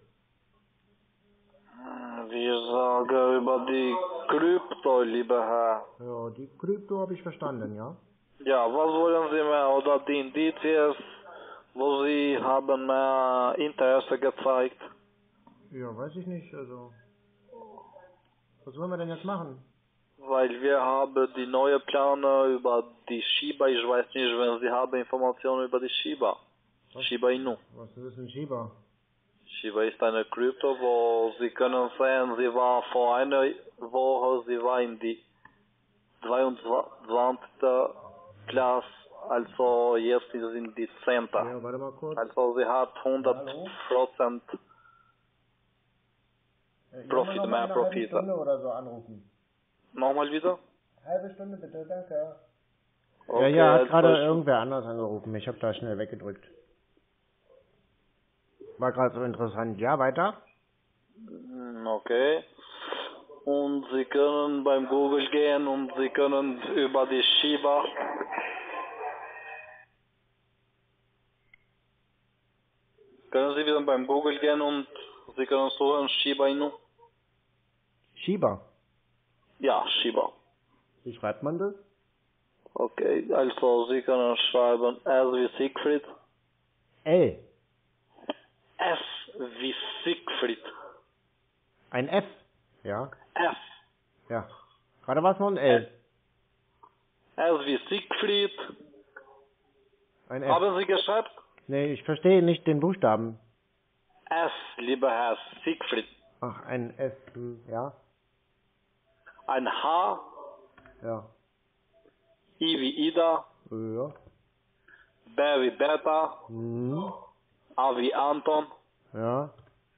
wir sagen über die Krypto, lieber Herr. Ja, die Krypto habe ich verstanden, ja? Ja, was wollen Sie mehr? Oder die Indizes, wo Sie haben mehr Interesse gezeigt? Ja, weiß ich nicht, also. Was wollen wir denn jetzt machen? Weil wir haben die neue Pläne über die Shiba. Ich weiß nicht, wenn Sie haben Informationen über die Shiba. Was? Shiba Inu. Was ist ein Shiba? Shiba ist eine Krypto, wo Sie können sehen, sie war vor einer Woche, sie war in die zweiundzwanzigste Klasse, also jetzt ist sie in die zehnte. Ja, warte mal kurz. Also sie hat hundert Prozent Profit, mehr Eine halbe Profit. Stunde oder so anrufen. Nochmal wieder? Halbe Stunde bitte, danke. Okay, ja, ja, hat also gerade ich- irgendwer anders angerufen. Ich habe da schnell weggedrückt. War gerade so interessant. Ja, weiter? Hm, Okay. Und Sie können beim Google gehen und Sie können über die Shiba können Sie wieder beim Google gehen und Sie können suchen Shiba Inu. Shiba. Ja, Shiba. Wie schreibt man das? Okay, also Sie können schreiben S wie Siegfried. L. S wie Siegfried. Ein F. Ja. F. Ja. Gerade war es noch ein L. S wie Siegfried. Ein F. Haben Sie geschrieben? Nee, ich verstehe nicht den Buchstaben. S, lieber Herr Siegfried. Ach, ein S. Hm, ja. Ein H, Ja. I wie Ida, Ja. B wie Bertha, Hm. A wie Anton, Ja.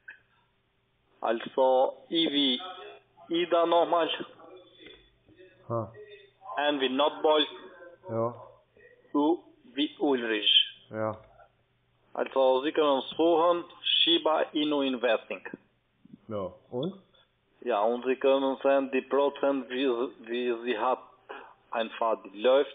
also I wie Ida nochmal, Ha. N wie Nordbold, Ja. U wie Ulrich. Ja. Also Sie können suchen Shiba Inu Investing. Ja. Und? Ja, und Sie können sehen, die Prozent, wie, wie sie hat, einfach die läuft.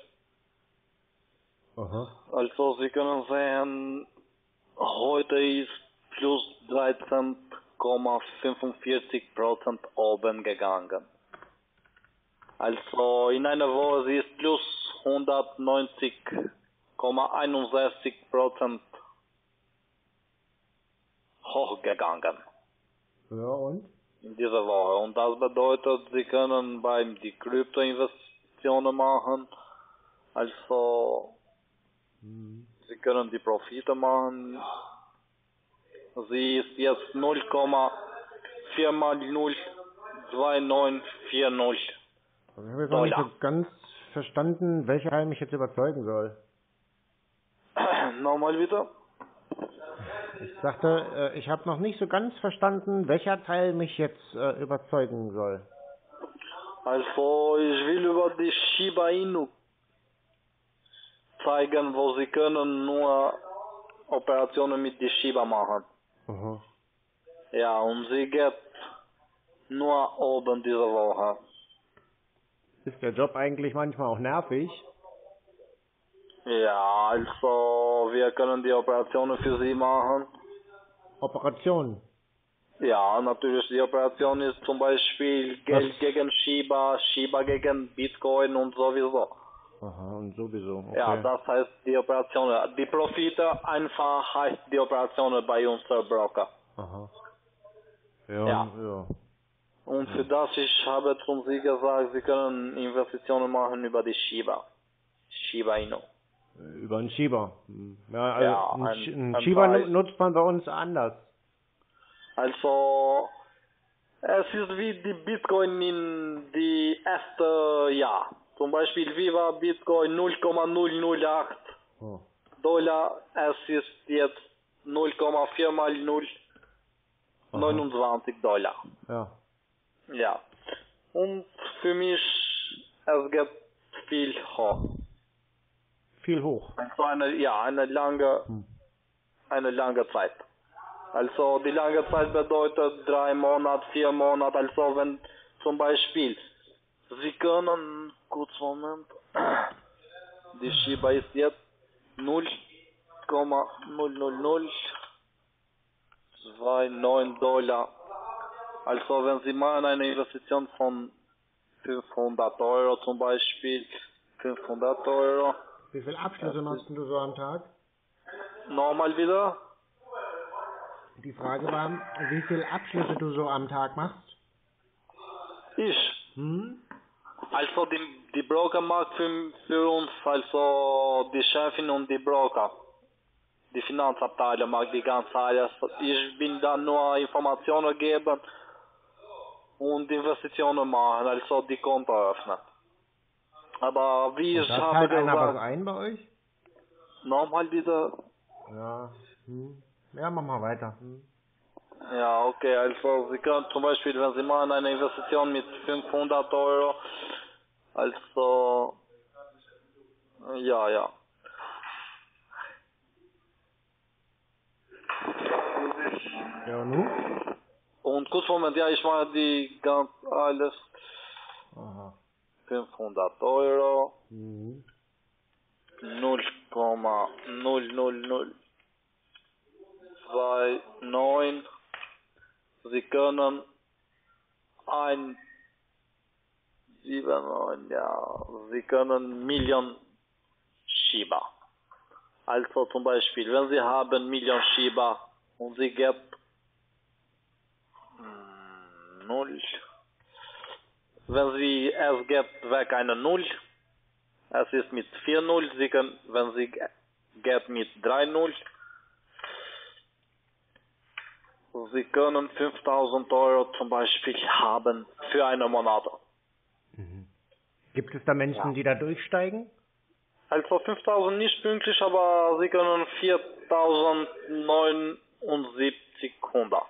Aha. Also Sie können sehen, heute ist plus dreizehn Komma fünfundvierzig Prozent oben gegangen. Also in einer Woche sie ist plus hundertneunzig Komma einundsechzig Prozent hochgegangen Ja, und? in dieser Woche. Und das bedeutet, Sie können beim die Kryptoinvestitionen machen. Also Hm. Sie können die Profite machen. Sie ist jetzt null Komma vier mal null zwei neun vier null. Also ich habe jetzt noch nicht Dollar. so ganz verstanden, welcher Teil mich jetzt überzeugen soll. Nochmal wieder. Ich sagte, äh, ich habe noch nicht so ganz verstanden, welcher Teil mich jetzt äh, überzeugen soll. Also ich will über die Shiba Inu zeigen, wo Sie können nur Operationen mit der Shiba machen. Aha. Ja, und sie geht nur oben diese Woche. Ist der Job eigentlich manchmal auch nervig? Ja, also wir können die Operationen für sie machen. Operation? Ja, natürlich, die Operation ist zum Beispiel Geld Was? gegen Shiba, Shiba gegen Bitcoin und sowieso. Aha, und sowieso. Okay. Ja, das heißt die Operationen. Die Profite einfach heißt die Operationen bei unserem Broker. Aha. Ja, Ja. ja. Und für das ich habe zum Sie gesagt, Sie können Investitionen machen über die Shiba. Shiba Inu. Über einen Schieber. Hm. Ja, also Ja, ein, ein- Sch- ein ein Schieber Preis. nu- nutzt man bei uns anders. Also, es ist wie die Bitcoin in die erste Jahr. Zum Beispiel, wie war Bitcoin null Komma null null acht Oh. Dollar, es ist jetzt null Komma vier mal null, Aha. neunundzwanzig Dollar. Ja. Ja. Und für mich, es geht viel hoch. Viel hoch. Also eine, ja, eine lange, Hm. eine lange Zeit. Also die lange Zeit bedeutet drei Monate, vier Monate. Also wenn zum Beispiel Sie können, kurz Moment, die Shiba ist jetzt null Komma null null null zwei neun Dollar. Also wenn Sie machen eine Investition von fünfhundert Euro zum Beispiel, fünfhundert Euro, Wie viele Abschlüsse machst du so am Tag? nochmal wieder. Die Frage war, wie viele Abschlüsse du so am Tag machst? Ich. Hm? Also die, die Broker macht für, für uns, also die Chefin und die Broker. Die Finanzabteilung macht die ganze alles. Ich bin dann nur Informationen geben und Investitionen machen, also die Konto öffnen. Aber wie Und ich da habe zahlt einer was gesagt, ein bei euch? nochmal wieder. Ja. Hm. Ja, mach mal weiter. Hm. Ja, okay, also Sie können zum Beispiel, wenn Sie machen eine Investition mit fünfhundert Euro, also, ja, ja. Ja, und nun? Und kurz Moment, ja, ich mache die ganz alles, Aha. fünfhundert Euro, Mhm. null Komma null null null zwei neun. Sie können ein sieben neun, ja, Sie können Million Shiba. Also zum Beispiel, wenn Sie haben Million Shiba und Sie geben mm, null, wenn Sie es gibt weg eine null, es ist mit vier null, Sie können, wenn Sie gibt mit drei null, Sie können fünftausend Euro zum Beispiel haben für einen Monat. Mhm. Gibt es da Menschen, Ja. die da durchsteigen? Also fünftausend nicht pünktlich, aber Sie können viertausendneunundsiebzig hundert.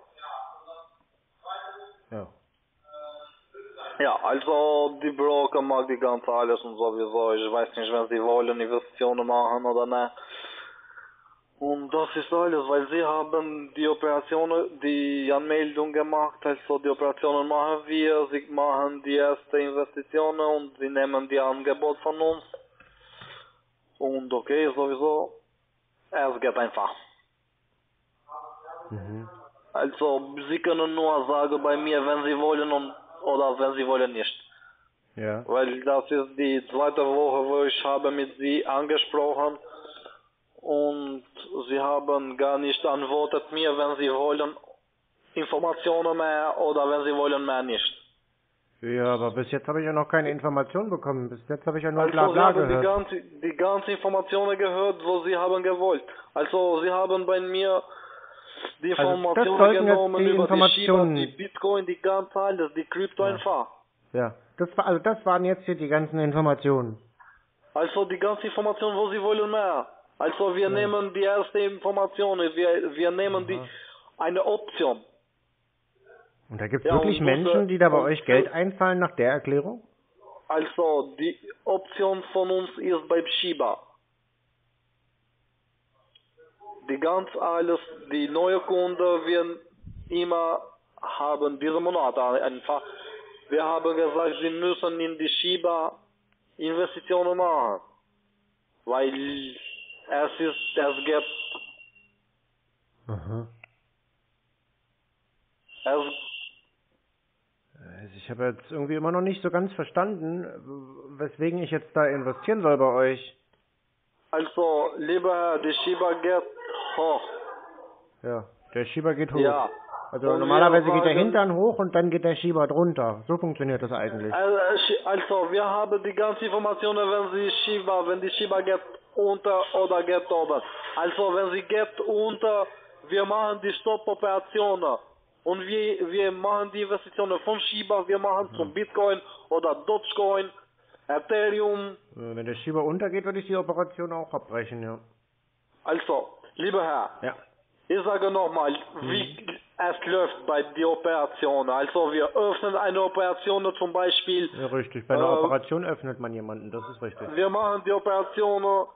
Ja. Ja, also die Broker mag die ganze alles und sowieso. Ich weiß nicht, wenn Sie wollen Investitionen machen oder nicht. Und das ist alles, weil Sie haben die Operationen, die Anmeldung gemacht, also die Operationen machen wir, Sie machen die erste Investitionen und Sie nehmen die Angebot von uns. Und okay, sowieso, es geht einfach. Mhm. Also, Sie können nur sagen bei mir, wenn Sie wollen und, oder wenn Sie wollen nicht. Ja. Weil das ist die zweite Woche, wo ich habe mit Sie angesprochen und Sie haben gar nicht antwortet mir, wenn Sie wollen Informationen mehr oder wenn Sie wollen mehr nicht. Ja, aber bis jetzt habe ich ja noch keine Information bekommen. Bis jetzt habe ich ja nur Also bla Sie bla haben die gehört. ganze, die ganze Informationen gehört, wo Sie haben gewollt. Also Sie haben bei mir die Also das Informationen sollten jetzt genommen die über Informationen- die Shiba, die Bitcoin, die ganze alles, die Krypto Ja. einfach. Ja, das war also das waren jetzt hier die ganzen Informationen. Also die ganze Information, wo Sie wollen mehr. Also wir Ja. nehmen die erste Information, wir, wir nehmen die eine Option. Und da gibt es Ja, wirklich und Menschen, unsere- die da bei und euch Geld einzahlen nach der Erklärung? Also die Option von uns ist beim Shiba. die ganz alles, die neue Kunden werden immer haben diesen Monat einfach. Wir haben gesagt, sie müssen in die Shiba Investitionen machen. Weil es ist, es gibt, Aha. es, Also ich habe jetzt irgendwie immer noch nicht so ganz verstanden, weswegen ich jetzt da investieren soll bei euch. also, lieber Herr, die Shiba geht hoch. Ja, der Shiba geht hoch. Ja. Also Und normalerweise wir geht der sagen- Hintern hoch und dann geht der Shiba drunter. So funktioniert das eigentlich. Also, wir haben die ganzen Informationen, wenn sie Shiba, wenn die Shiba geht unter oder geht oben. Also, wenn sie geht unter, wir machen die Stopp-Operationen. Und wir, wir machen die Investitionen von Shiba, wir machen zum Bitcoin oder Dogecoin, Ethereum. Äh, Wenn der Shiba untergeht, würde ich die Operation auch abbrechen, ja. Also, lieber Herr, Ja. ich sage nochmal, wie es läuft bei der Operation. Also, wir öffnen eine Operation zum Beispiel. Ja, richtig. Bei einer äh, Operation öffnet man jemanden, das ist richtig. Wir machen die Operation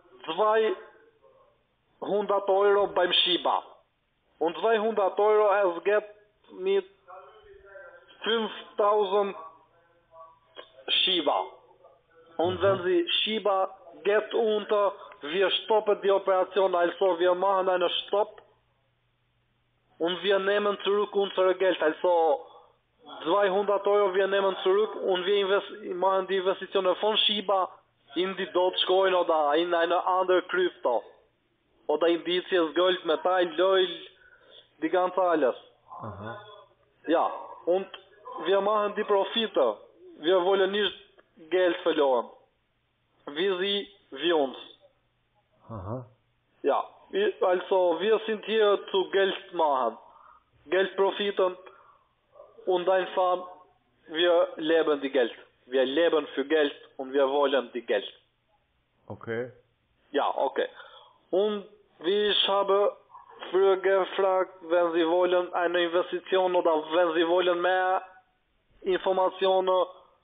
zweihundert Euro beim Shiba. Und zweihundert Euro, es geht mit fünftausend Shiba. Und wenn sie Shiba geht unter, wir stoppen die Operation, also wir machen einen Stopp und wir nehmen zurück unser Geld, also zweihundert Euro wir nehmen zurück und wir invest- machen die Investitionen von Shiba in die Dogecoin oder in eine andere Krypto. Oder Indizes, Gold, Metall, Öl, die ganze alles. Aha. Ja, und wir machen die Profite. Wir wollen nicht Geld verlieren. Wie sie, wie uns. Aha. Ja, wir- also wir sind hier zu Geld machen. Geld profitieren und einfach wir leben die Geld. Wir leben für Geld und wir wollen die Geld. Okay. Ja, okay. Und wie ich habe früher gefragt, wenn Sie wollen eine Investition oder wenn Sie wollen mehr Informationen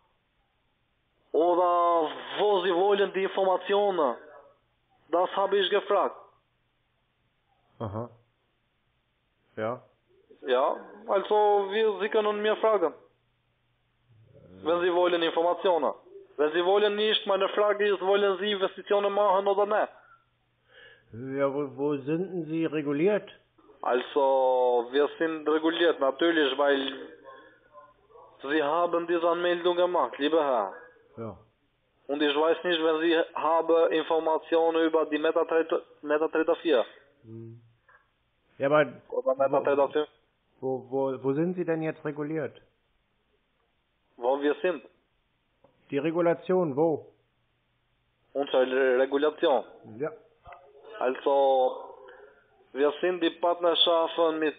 oder wo Sie wollen die Informationen. Das habe ich gefragt. Aha. Ja. Ja, also wir, Sie können mir fragen. Wenn Sie wollen Informationen. Wenn Sie wollen nicht, meine Frage ist, wollen Sie Investitionen machen oder nicht? Ja, wo, wo sind denn Sie reguliert? Also, wir sind reguliert, natürlich, weil Sie haben diese Anmeldung gemacht, lieber Herr. Ja. Und ich weiß nicht, wenn Sie haben Informationen über die MetaTrader MetaTrader vier. Hm. Ja, aber Oder MetaTrader fünf, wo, wo, wo sind Sie denn jetzt reguliert? wo wir sind. Die Regulation, wo? Unsere Regulation. Ja. Also, wir sind die Partnerschaften mit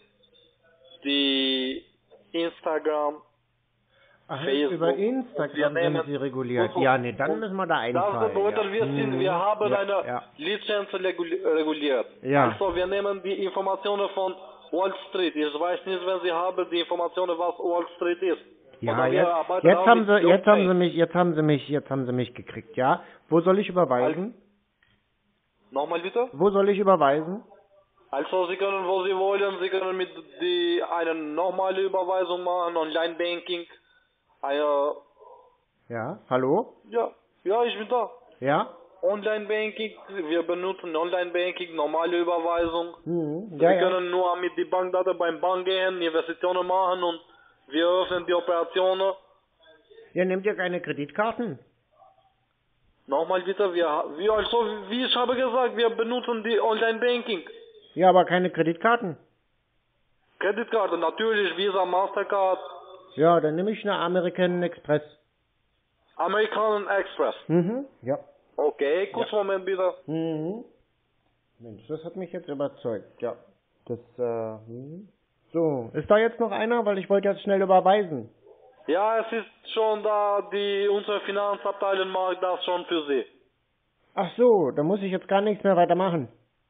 die Instagram, Ach, Facebook. über Und wir Instagram nehmen- sind Sie reguliert. Ja, nee, dann müssen wir da Das einfallen. bedeutet, ja. wir, sind, Hm, wir haben ja, eine ja. Lizenz regul- reguliert. Ja. Also, wir nehmen die Informationen von Wall Street. Ich weiß nicht, wenn Sie haben die Informationen, was Wall Street ist. Ja, Oder wir jetzt, arbeiten jetzt auch haben mit Sie, jetzt haben Blockchain. Sie mich, jetzt haben Sie mich, jetzt haben Sie mich gekriegt, ja? Wo soll ich überweisen? Nochmal bitte? Wo soll ich überweisen? Also, Sie können, wo Sie wollen, Sie können mit die eine normale Überweisung machen, Online-Banking, eine, Ja, hallo? ja, ja, ich bin da. Ja? Online-Banking, wir benutzen Online-Banking, normale Überweisung. Hm, Wir ja, ja. können nur mit die Bankdaten beim Bank gehen, Investitionen machen und wir öffnen die Operationen. Ihr nehmt ja keine Kreditkarten? Nochmal bitte, wir, wir also, wie ich habe gesagt, wir benutzen die Online-Banking. Ja, aber keine Kreditkarten. Kreditkarte, natürlich, Visa, Mastercard, Ja, dann nehme ich eine American Express. American Express. Mhm, ja. Okay, kurz Moment bitte. Mhm. Mensch, das hat mich jetzt überzeugt, ja. Das, äh, mhm. So, ist da jetzt noch einer? Weil ich wollte jetzt schnell überweisen. Ja, es ist schon da, die, unsere Finanzabteilung macht das schon für Sie. Ach so, da muss ich jetzt gar nichts mehr weitermachen.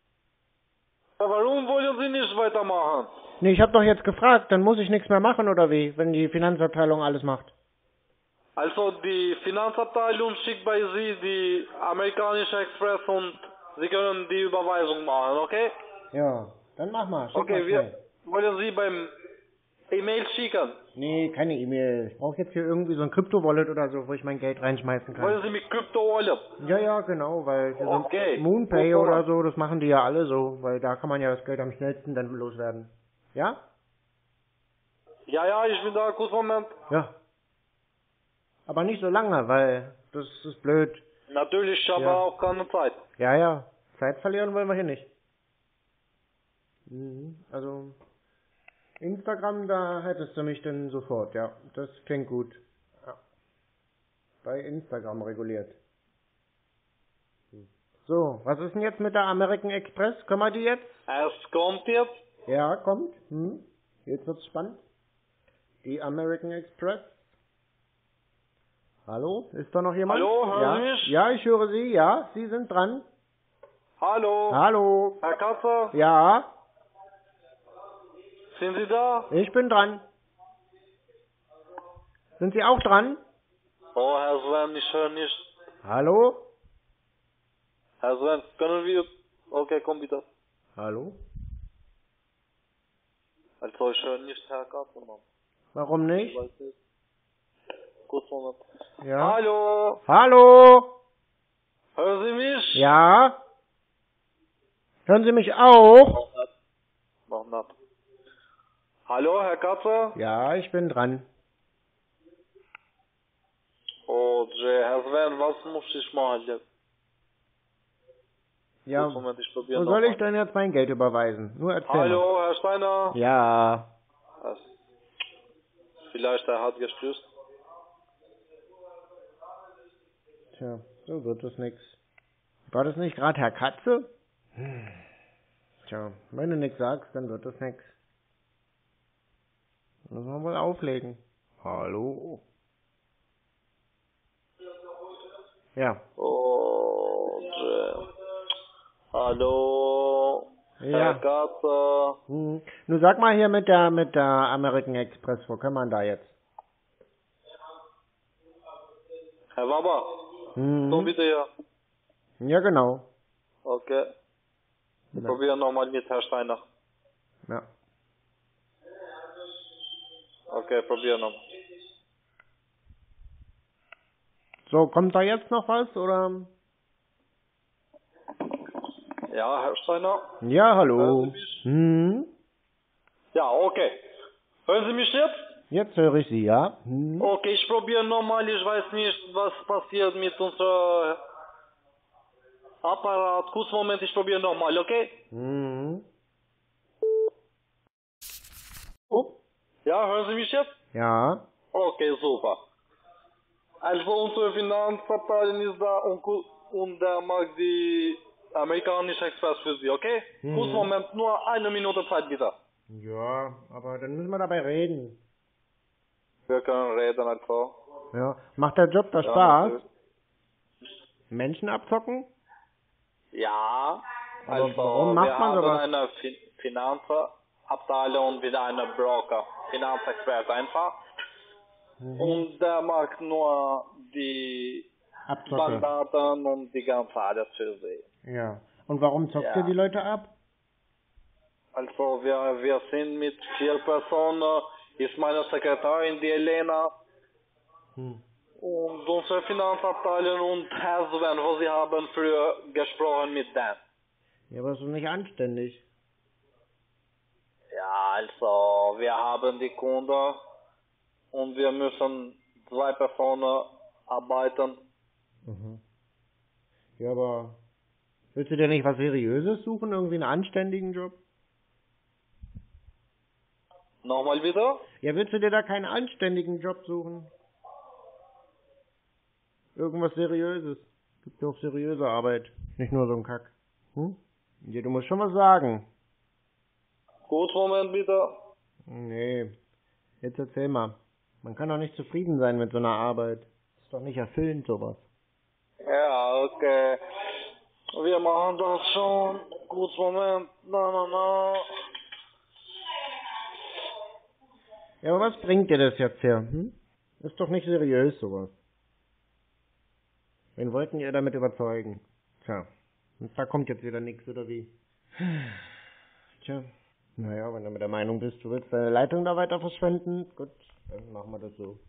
Ja, warum wollen Sie nicht weitermachen? Nee, ich habe doch jetzt gefragt, dann muss ich nichts mehr machen, oder wie? Wenn die Finanzabteilung alles macht. Also die Finanzabteilung schickt bei Sie die amerikanische Express und Sie können die Überweisung machen, okay? Ja, dann mach mal. Schick Okay, mal wir schnell. wollen Sie beim E-Mail schicken. Nee, keine E-Mail. Ich brauche jetzt hier irgendwie so ein Krypto-Wallet oder so, wo ich mein Geld reinschmeißen kann. Wollen Sie mit Krypto-Wallet? Ja, ja, genau, weil hier Okay. so Moonpay Gut, oder so, das machen die ja alle so, weil da kann man ja das Geld am schnellsten dann loswerden. Ja? Ja, ja, ich bin da, kurz Moment. Ja. Aber nicht so lange, weil das ist blöd. Natürlich, ich habe Ja. auch keine Zeit. Ja, ja. Zeit verlieren wollen wir hier nicht. Mhm. Also Instagram, da hättest du mich dann sofort, ja. Das klingt gut. Ja. Bei Instagram reguliert. So, was ist denn jetzt mit der American Express? Können wir die jetzt? Es kommt jetzt. Ja, kommt. Hm. Jetzt wird's spannend. Die American Express. Hallo? Ist da noch jemand? Hallo, hören ja. Sie mich? Ja, ich höre Sie. Ja, Sie sind dran. Hallo. Hallo. Herr Katze, Ja, sind Sie da? ich bin dran. Sind Sie auch dran? Oh, Herr Sven, ich höre nicht. Hallo? Herr Sven, können wir... Okay, komm bitte. Hallo? Also, ich höre nicht Herr Katze, Mann. Warum nicht? Ich weiß nicht. Kurz Moment. Ja. Hallo. Hallo? Hören Sie mich? Ja? Hören Sie mich auch? Noch nicht. Hallo, Herr Katze? Ja, ich bin dran. Oh, Jay, Herr Sven, was muss ich machen jetzt? Ja, Kurz Moment, ich probiere wo noch soll mal. ich denn jetzt mein Geld überweisen? Nur erzähl Hallo, Herr Steiner? mal. Ja. Was? Vielleicht er hat gestößt. Tja, so wird es nix. War das nicht gerade Herr Katze? Hm. Tja, wenn du nix sagst, dann wird das nix. Müssen wir wohl auflegen. Hallo? Ja. Oh, Jay. Hallo, Ja. Herr Katze. Hm. Nun sag mal hier mit der mit der American Express, wo kann man da jetzt? Herr Waber, Mhm. komm bitte hier. Ja, genau. Okay. Wir Ja. probieren nochmal mit Herr Steiner. Ja. Okay, probieren noch. So, kommt da jetzt noch was, oder? Ja, Herr Steiner? Ja, hallo. Hören Sie mich? Hm. Ja, okay. Hören Sie mich jetzt? Jetzt höre ich Sie, ja. Hm. Okay, ich probiere nochmal. Ich weiß nicht, was passiert mit unserem Apparat. Kurz Moment, ich probiere nochmal, okay? Hm. Oh. Ja, hören Sie mich jetzt? Ja. Okay, super. Also unsere Finanzabteilung ist da und, ku- und der macht die amerikanische Express für Sie, okay? Mhm. Kurz Moment, nur eine Minute Zeit bitte. Ja, aber dann müssen wir dabei reden. Wir können reden, also. Ja. Macht der Job da Ja, Spaß? natürlich. Menschen abzocken? Ja, Aber also warum macht wir man haben sowas? eine fin Finanzabteilung und wieder eine Broker, Finanzexperte einfach. Mhm. Und der macht nur die Abzocke. Bankdaten und die ganze alles für Sie. Ja. Und warum zockt Ja. ihr die Leute ab? Also wir, wir sind mit vier Personen, ist meine Sekretärin, die Elena, Hm. und unsere Finanzabteilung und Herr Sven, wo Sie haben früher gesprochen mit Dan. Ja, aber ist doch nicht anständig. Ja, also wir haben die Kunden und wir müssen zwei Personen arbeiten. Mhm. Ja, aber willst du dir nicht was Seriöses suchen? Irgendwie einen anständigen Job? Nochmal bitte? Ja, willst du dir da keinen anständigen Job suchen? Irgendwas Seriöses. Gibt ja auch seriöse Arbeit. Nicht nur so ein Kack. Hm? Ja, du musst schon was sagen. Gut, Moment bitte. Nee. Jetzt erzähl mal. Man kann doch nicht zufrieden sein mit so einer Arbeit. Ist doch nicht erfüllend, sowas. Ja, okay. Wir machen das schon. Gut, Moment. Na, na, na. Ja, aber was bringt dir das jetzt her? Hm? Ist doch nicht seriös, sowas. Wen wollten ihr damit überzeugen? Tja. Und da kommt jetzt wieder nichts, oder wie? Tja, naja, wenn du mit der Meinung bist, du willst deine Leitung da weiter verschwenden, gut, dann machen wir das so.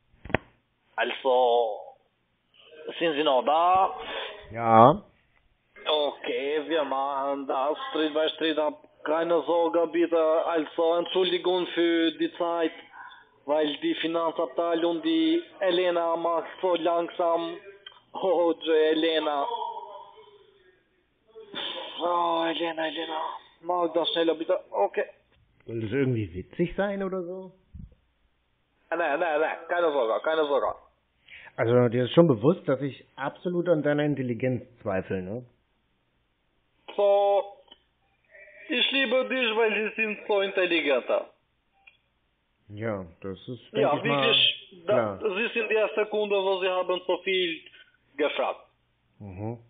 Also, sind Sie noch da? Ja. Okay, wir machen das Schritt bei Schritt ab. Keine Sorge bitte. Also Entschuldigung für die Zeit, weil die Finanzabteilung, die Elena macht so langsam. Oh, Elena. Oh, Elena, Elena. Mach das schneller bitte. Okay. Soll das irgendwie witzig sein oder so? Nein, nein, nein. Keine Sorge, keine Sorge. Also dir ist schon bewusst, dass ich absolut an deiner Intelligenz zweifle, ne? So, ich liebe dich, weil sie sind so intelligenter. Ja, das ist, denke Ja, ich mal, wirklich, klar. da, sie sind die erste Kunde, wo sie haben so viel gefragt. Mhm.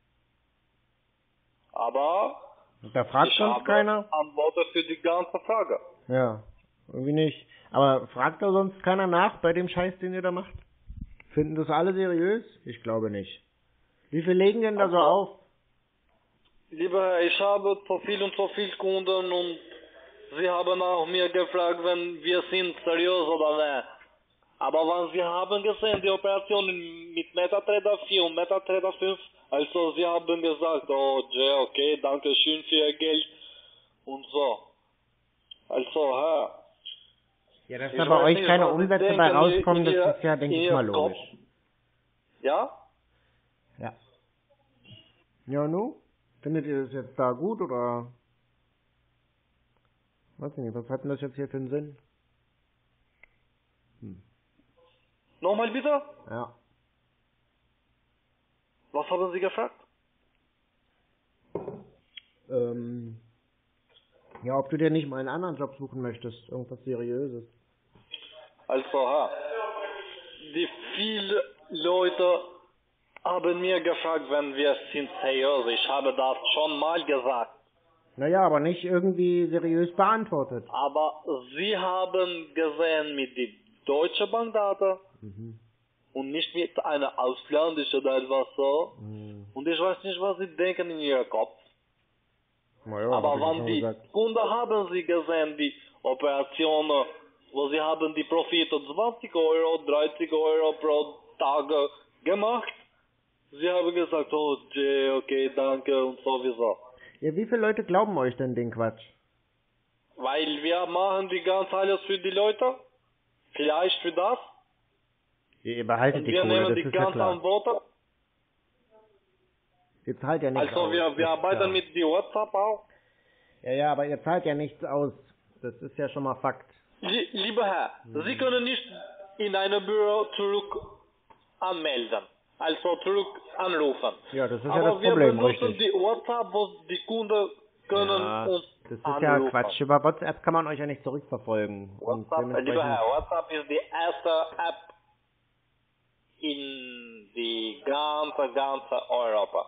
Aber Da fragt ich sonst habe keiner? Antworten für die ganze Frage. Ja, irgendwie nicht. Aber fragt da sonst keiner nach bei dem Scheiß, den ihr da macht? Finden das alle seriös? Ich glaube nicht. Wie viel legen denn da so auf? Lieber Herr, ich habe so viel und so viel Kunden und sie haben auch mir gefragt, wenn wir sind seriös oder nicht. Aber wenn sie haben gesehen, die Operationen mit MetaTrader vier und MetaTrader fünf, also sie haben gesagt, oh Jay, okay, danke schön für Ihr Geld und so. Also, Herr. Ja, dass da bei euch keine Umsätze bei rauskommen, das ist ja, denke ich mal, logisch. Ja? Ja. Ja, nu? Findet ihr das jetzt da gut, oder? Weiß ich nicht, was hat denn das jetzt hier für einen Sinn? Hm. Nochmal bitte? Ja. Was haben Sie gefragt? Ähm, ja, ob du dir nicht mal einen anderen Job suchen möchtest, irgendwas Seriöses. Also, ha, die viele Leute haben mir gefragt, wenn wir sind seriös. Ich habe das schon mal gesagt. Naja, aber nicht irgendwie seriös beantwortet. Aber Sie haben gesehen mit die deutsche Bankdata Mhm. und nicht mit einer ausländischen oder etwas so. Mhm. Und ich weiß nicht, was Sie denken in Ihrem Kopf. Naja, aber hab ich wenn schon die gesagt. Kunden haben Sie gesehen, die Operationen, wo Sie haben die Profite zwanzig Euro, dreißig Euro pro Tag gemacht. Sie haben gesagt, oh Jay, okay, danke und sowieso. Ja, wie viele Leute glauben euch denn den Quatsch? Weil wir machen die ganze alles für die Leute. Vielleicht für das. Ihr behaltet Und die wir Kohle, nehmen das die ist ja ganzen klar. Antworten. Ihr zahlt ja nichts Also aus. wir, das wir ist arbeiten klar. mit die WhatsApp auch. Ja, ja, aber ihr zahlt ja nichts aus. Das ist ja schon mal Fakt. Lie- Lieber Herr, Mhm. Sie können nicht in einem Büro zurück anmelden. Also zurück anrufen. Ja, das ist ja Aber das wir Problem, benutzen richtig. die WhatsApp, wo die Kunden können Ja, uns das ist anrufen. ja Quatsch. Über WhatsApp kann man euch ja nicht zurückverfolgen. Und WhatsApp, lieber dementsprechend... Herr, WhatsApp ist die erste App in die ganze, ganze Europa.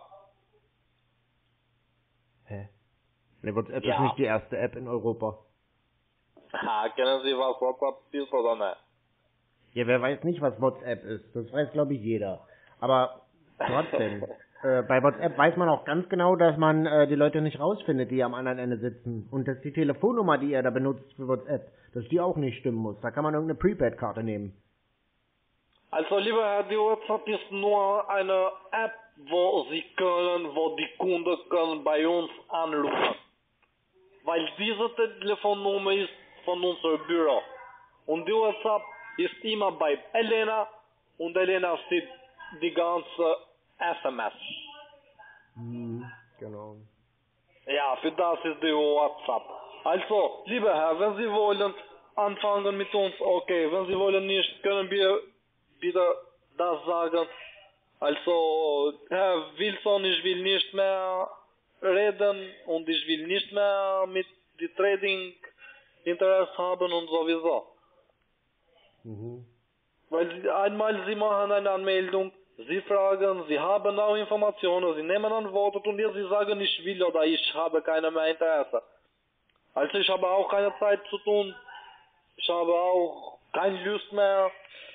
Hä? Ne, WhatsApp Ja. ist nicht die erste App in Europa. Ha, kennen Sie, was WhatsApp ist oder nicht? Ja, wer weiß nicht, was WhatsApp ist. Das weiß, glaube ich, jeder. Aber trotzdem, äh, bei WhatsApp weiß man auch ganz genau, dass man äh, die Leute nicht rausfindet, die am anderen Ende sitzen. Und dass die Telefonnummer, die er da benutzt für WhatsApp, dass die auch nicht stimmen muss. Da kann man irgendeine Prepaid-Karte nehmen. Also, lieber Herr, die WhatsApp ist nur eine App, wo Sie können, wo die Kunden können bei uns anrufen. Weil diese Telefonnummer ist von unserem Büro. Und die WhatsApp ist immer bei Elena und Elena sieht die ganze S M S. Mhm, genau. Ja, für das ist die WhatsApp. Also, lieber Herr, wenn Sie wollen anfangen mit uns, okay. Wenn Sie wollen nicht, können wir wieder das sagen. Also, Herr Wilson, ich will nicht mehr reden und ich will nicht mehr mit die Trading Interesse haben und sowieso. Mhm. Weil sie, einmal Sie machen eine Anmeldung, Sie fragen, Sie haben auch Informationen, Sie nehmen Antworten und jetzt Sie sagen, ich will oder ich habe keine mehr Interesse. Also ich habe auch keine Zeit zu tun, ich habe auch keine Lust mehr.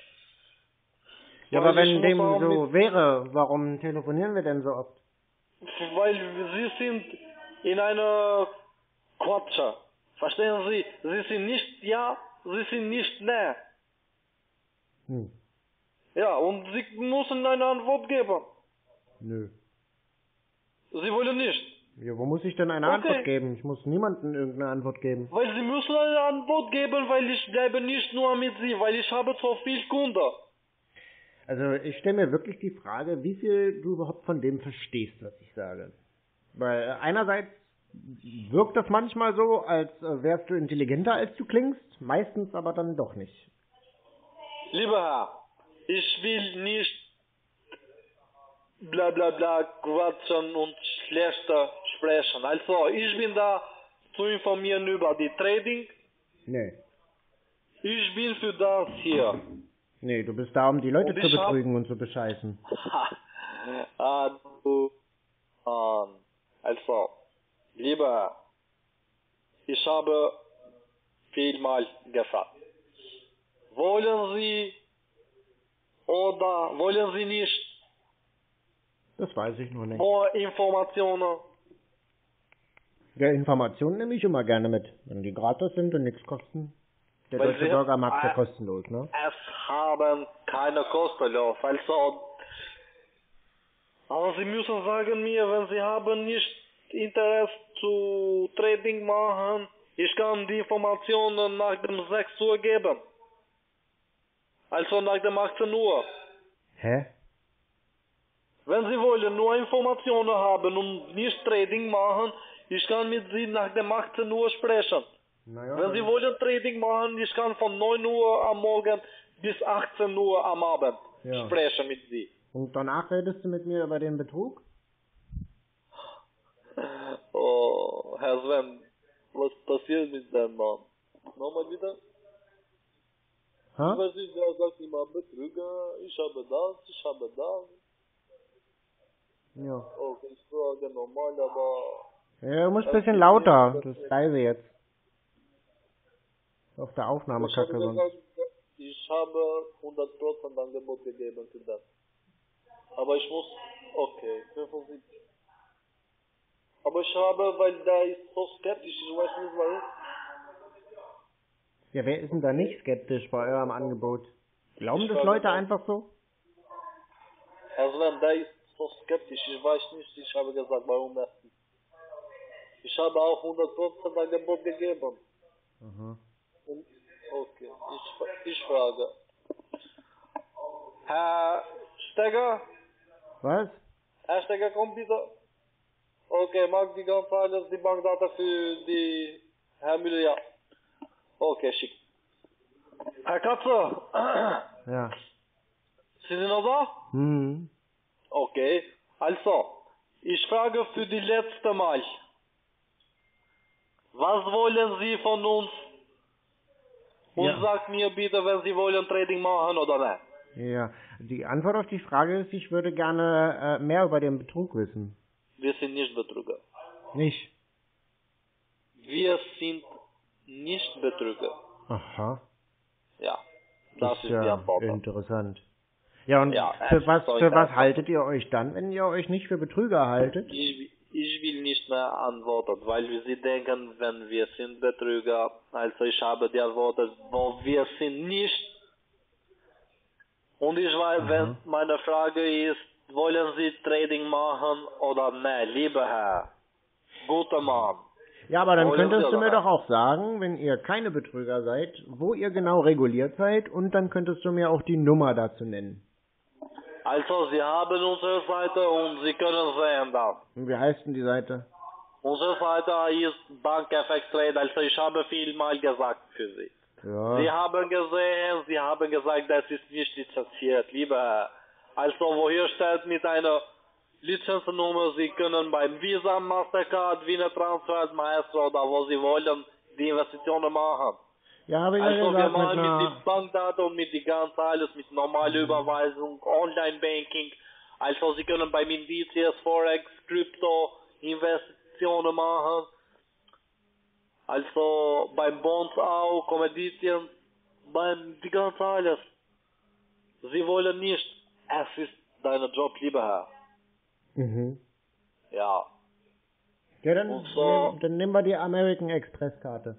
Ja, Weil aber ich wenn muss dem auch so mit- wäre, warum telefonieren wir denn so oft? Weil Sie sind in einer Quatsche. Verstehen Sie? Sie sind nicht ja, Sie sind nicht ne. Hm. Ja, und Sie müssen eine Antwort geben. Nö. Sie wollen nicht. Ja, wo muss ich denn eine Okay. Antwort geben? Ich muss niemandem irgendeine Antwort geben. Weil Sie müssen eine Antwort geben, weil ich bleibe nicht nur mit Sie, weil ich habe so viel Kunden. Also ich stelle mir wirklich die Frage, wie viel du überhaupt von dem verstehst, was ich sage. Weil äh, einerseits wirkt das manchmal so, als äh, wärst du intelligenter, als du klingst, meistens aber dann doch nicht. Lieber Herr, ich will nicht bla bla bla quatschen und schlechter sprechen. Also, ich bin da zu informieren über die Trading. Nee. Ich bin für das hier. Nee, du bist da, um die Leute Und zu ich hab- betrügen und zu bescheißen. ah, du, ähm, also, lieber Herr, ich habe vielmal gefragt. Wollen Sie oder wollen Sie nicht Das weiß ich noch nicht. mehr Informationen? Ja, Informationen nehme ich immer gerne mit. Wenn die gratis sind und nichts kosten. Der Weil Deutsche sie- Bürgermarkt ist ja äh, kostenlos, ne? Es haben keine kostenlos. Also, aber Sie müssen sagen mir, wenn Sie haben nicht Interesse zu Trading machen, ich kann die Informationen nach dem sechs Uhr geben. Also nach dem achtzehn Uhr. Hä? Wenn Sie wollen nur Informationen haben und nicht Trading machen, ich kann mit Sie nach dem achtzehn Uhr sprechen. Naja, Wenn Sie wollen Trading machen, ich kann von neun Uhr am Morgen bis achtzehn Uhr am Abend Ja. sprechen mit Sie. Und danach redest du mit mir über den Betrug? Oh, Herr Sven, was passiert mit dem Mann? Nochmal bitte? Ha? Ich weiß nicht, der sagt immer Betrüger, ich habe das, ich habe das. Ja. Okay, ich frage normal, aber... Ja, du musst ein bisschen lauter. Das ist leise jetzt. Auf der Aufnahme Ich habe kacke sonst. gesagt, ich habe hundert Prozent Angebot gegeben für das. Aber ich muss, okay, fünfundsiebzig. Aber ich habe, weil der ist so skeptisch, ich weiß nicht warum. Ja, wer ist denn da nicht skeptisch bei eurem Angebot? Glauben Ich das frage Leute mal. einfach so? Also wenn der ist so skeptisch, ich weiß nicht, ich habe gesagt, warum er nicht. Ich habe auch hundert Prozent Angebot gegeben. Aha. Und, okay, ich, ich frage. Herr Steger? Was? Herr Steger, komm bitte. Okay, mag die ganze alles, die Bankdaten für die Herr Müller, ja. Okay, schick. Herr Katze, Ja. Sie sind noch da? Hm. Okay, also, ich frage für die letzte Mal. Was wollen Sie von uns? Und Ja. sagt mir bitte, wenn Sie wollen Trading machen oder nicht. Ja. Die Antwort auf die Frage ist, ich würde gerne äh, mehr über den Betrug wissen. Wir sind nicht Betrüger. Nicht? Wir sind nicht Betrüger. Aha. Ja, das, ist die ja Antwort. interessant. Ja, und Ja, für es was, soll für was einfach- haltet ihr euch dann, wenn ihr euch nicht für Betrüger haltet? Ich, ich will nicht mehr antworten, weil Sie denken, wenn wir sind Betrüger, also ich habe die Antwort, wo wir sind nicht. Und ich weiß, wenn meine Frage ist, wollen Sie Trading machen oder nicht, lieber Herr, guter Mann. Ja, aber dann Wollen könntest Sie du oder mir nicht? doch auch sagen, wenn ihr keine Betrüger seid, wo ihr genau reguliert seid, und dann könntest du mir auch die Nummer dazu nennen. Also Sie haben unsere Seite und Sie können sehen das. Und wie heißt denn die Seite? Unsere Seite ist Bank F X Trade, also ich habe viel mal gesagt für Sie. Ja. Sie haben gesehen, Sie haben gesagt, das ist nicht lizenziert, lieber Herr. Also wo hier steht mit einer Lizenznummer, Sie können beim Visa, Mastercard, Wiener Transfer, Maestro oder wo Sie wollen, die Investitionen machen. Ja, habe ich ja Also wir gesagt, mit machen mit einer... den Bankdaten und mit die ganze alles, mit normale Überweisung, Online-Banking. Also Sie können beim Indizes, Forex, Krypto, Investitionen machen. Also beim Bonds auch, Kommoditien, beim die ganze alles. Sie wollen nicht. Es ist dein Job, lieber Herr. Mhm. Ja. Ja, dann, Und so- nehm, dann nehmen wir die American Express Karte.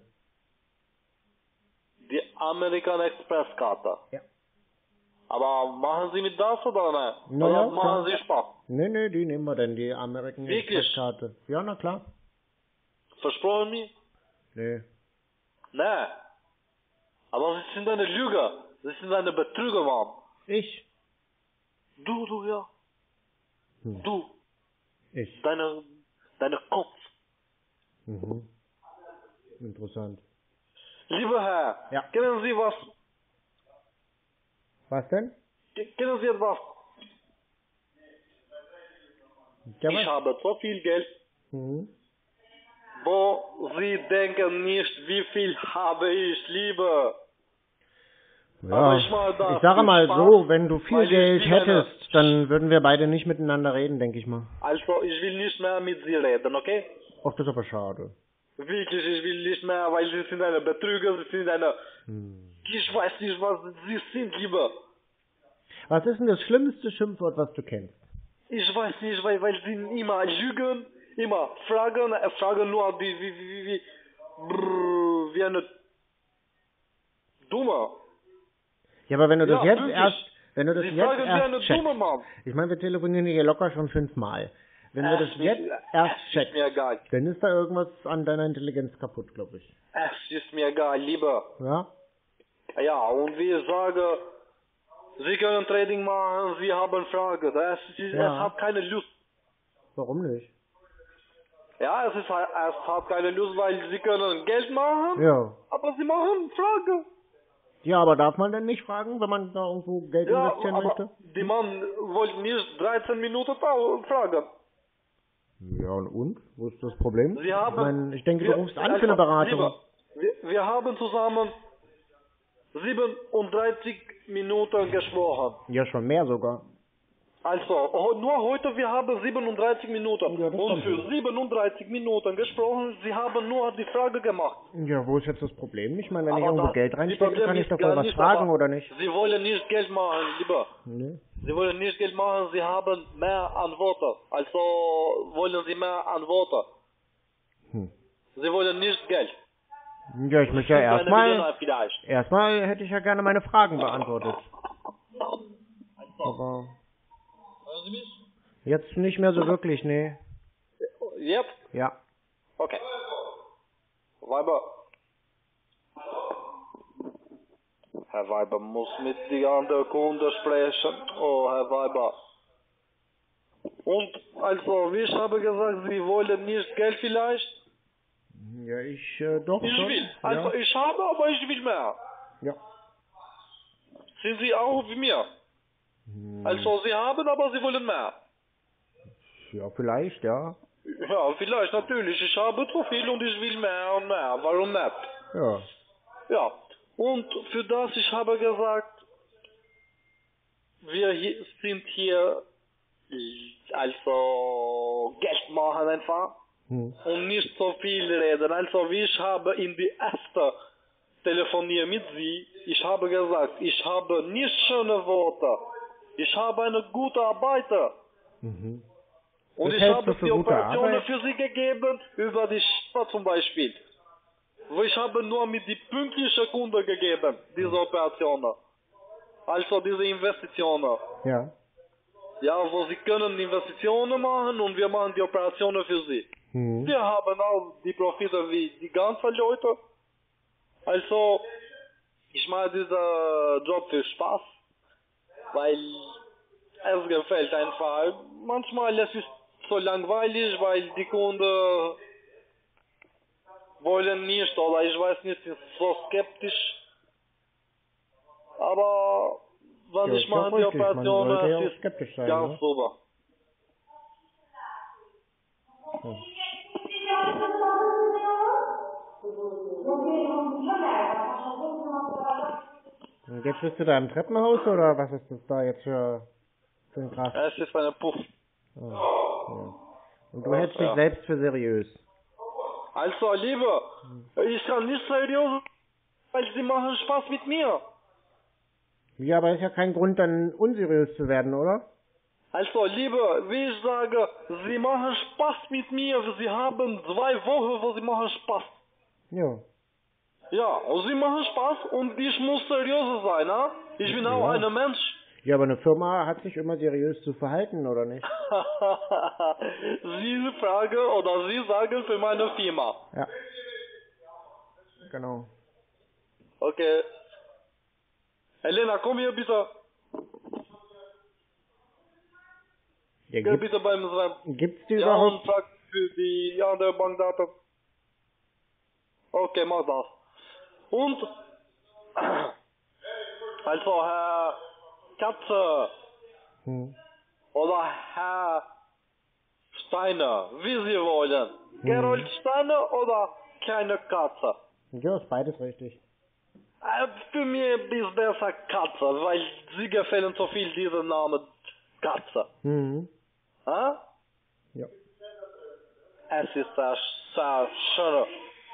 Die American Express Karte. Ja. Aber machen Sie mit das oder ne? Na oder ja, machen klar. Sie Spaß? Nee, nee, die nehmen wir dann, die American Wirklich? Express Karte. Ja, na klar. Versprochen mir? Nee. Ne. Aber Sie sind eine Lüge. Sie sind eine Betrüger, Mann. Ich? Du, du, ja. Hm. Du. Ich. Deine, deine Kopf. Mhm. Interessant. Lieber Herr, Ja. kennen Sie was? Was denn? Ke- Kennen Sie etwas? Ja, Ich was? habe so viel Geld, Mhm. wo Sie denken nicht, wie viel habe ich, Liebe. Ja, Aber ich mache das ich sage für mal Spaß, so, wenn du viel weil ich Geld will eine- hättest, dann würden wir beide nicht miteinander reden, denke ich mal. Also, ich will nicht mehr mit Sie reden, okay? Ach, das ist aber schade. Wirklich, ich will nicht mehr, weil Sie sind eine Betrüger, Sie sind eine... Hm. Ich weiß nicht, was Sie sind, Liebe. Was ist denn das schlimmste Schimpfwort, was du kennst? Ich weiß nicht, weil, weil Sie immer lügen, immer fragen, äh, fragen nur wie, wie, wie, wie, wie, brrr, wie eine Dumme. Ja, aber wenn du das Ja, jetzt wirklich. erst, wenn du das Sie jetzt fragen wie eine erst Dumme, checkst. Mann. Ich meine, wir telefonieren hier locker schon fünfmal. Wenn du Es das ist- jetzt es erst ist checkst, mir egal. dann ist da irgendwas an deiner Intelligenz kaputt, glaube ich. Es ist mir egal, lieber. Ja? Ja, und wie ich sage, Sie können Trading machen, Sie haben Fragen. Es, ist, Ja. es hat keine Lust. Warum nicht? Ja, es, ist, es hat keine Lust, weil Sie können Geld machen, Ja. aber Sie machen Fragen. Ja, aber darf man denn nicht fragen, wenn man da irgendwo Geld Ja, investieren aber möchte? die Mann wollte nicht dreizehn Minuten tau- fragen. Ja, und, und? Wo ist das Problem? Sie haben, ich meine, ich denke, wir, du rufst an für eine also, Beratung. Lieber, wir, wir haben zusammen siebenunddreißig Minuten gesprochen. Ja, schon mehr sogar. Also, ho- nur heute, wir haben siebenunddreißig Minuten. Ja, das und stimmt. für siebenunddreißig Minuten gesprochen, Sie haben nur die Frage gemacht. Ja, wo ist jetzt das Problem? Ich meine, wenn ich Aber irgendwo das- Geld die reinstecke, Problem kann ich ist doch gar wohl was nicht, fragen, aber oder nicht? Sie wollen nicht Geld machen, lieber. Nee. Sie wollen nicht Geld machen, Sie haben mehr Antworten. Also wollen Sie mehr Antworten. Hm. Sie wollen nicht Geld. Ja, ich möchte ja Sie sind eine erstmal, Millionär vielleicht. erstmal hätte ich ja gerne meine Fragen beantwortet. Aber Hören Sie mich? jetzt nicht mehr so wirklich, nee. Jetzt? Ja. Okay. Weiber. Herr Weiber muss mit die anderen Kunden sprechen. Oh, Herr Weiber. Und also, wie ich habe gesagt, Sie wollen nicht Geld vielleicht? Ja, ich äh, doch Ich schon. will. Also, ja. ich habe, aber ich will mehr. Ja. Sind Sie auch wie mir? Hm. Also, Sie haben, aber Sie wollen mehr. Ja, vielleicht, ja. Ja, vielleicht, natürlich. Ich habe zu viel und ich will mehr und mehr. Warum nicht? Ja. Ja. Und für das, ich habe gesagt, wir hier sind hier, also, Geld machen einfach. Hm. Und nicht so viel reden. Also, wie ich habe in die erste telefoniert mit Sie, ich habe gesagt, ich habe nicht schöne Worte. Ich habe eine gute Arbeiter. Mhm. Und Das ich hältst habe du für die gute Operationen Arbeit? für Sie gegeben, über die Stadt zum Beispiel. Wo ich habe nur mit die pünktlichen Kunden gegeben, diese Operationen. Also diese Investitionen. Ja. Ja, wo Sie können Investitionen machen und wir machen die Operationen für Sie. Mhm. Wir haben auch die Profite wie die ganzen Leute. Also, ich mache diesen Job für Spaß, weil es gefällt einfach. Manchmal es ist so langweilig, weil die Kunden wollen nicht oder ich weiß nicht, sind so skeptisch. Aber wenn Ja, ich ist doch mache die richtig. Man Operation, sollte ja es auch ist skeptisch sein, ganz ne? super. Ja. Und jetzt bist du da im Treppenhaus oder was ist das da jetzt für, für ein Kraft? Es ist eine Puff. Oh, ja. Und du hältst dich Ja. selbst für seriös. Also, Liebe, ich kann nicht seriös, weil sie machen Spaß mit mir. Ja, aber ist ja kein Grund, dann unseriös zu werden, oder? Also, liebe, wie ich sage, Sie machen Spaß mit mir. Sie haben zwei Wochen, wo Sie machen Spaß. Ja. Ja, und Sie machen Spaß und ich muss seriöser sein, ne? Ich bin Ja. auch ein Mensch. Ja, aber eine Firma hat sich immer seriös zu verhalten, oder nicht? Sie fragen oder Sie sagen für meine Firma. Ja. Genau. Okay. Elena, komm hier bitte. Ja, Geh bitte beim Sven. Gibt's die ja, überhaupt? Und frag für die andere Bankdaten. Okay, mach das. Und, also Herr Katze Hm. oder Herr Steiner, wie Sie wollen. Hm. Gerold Steiner oder kleine Katze? Ja, ist beides richtig. Äh, Für mich ist besser Katze, weil Sie gefallen so viel dieser Name Katze. Mhm. Hä? Ja. Es ist sehr, sehr schön.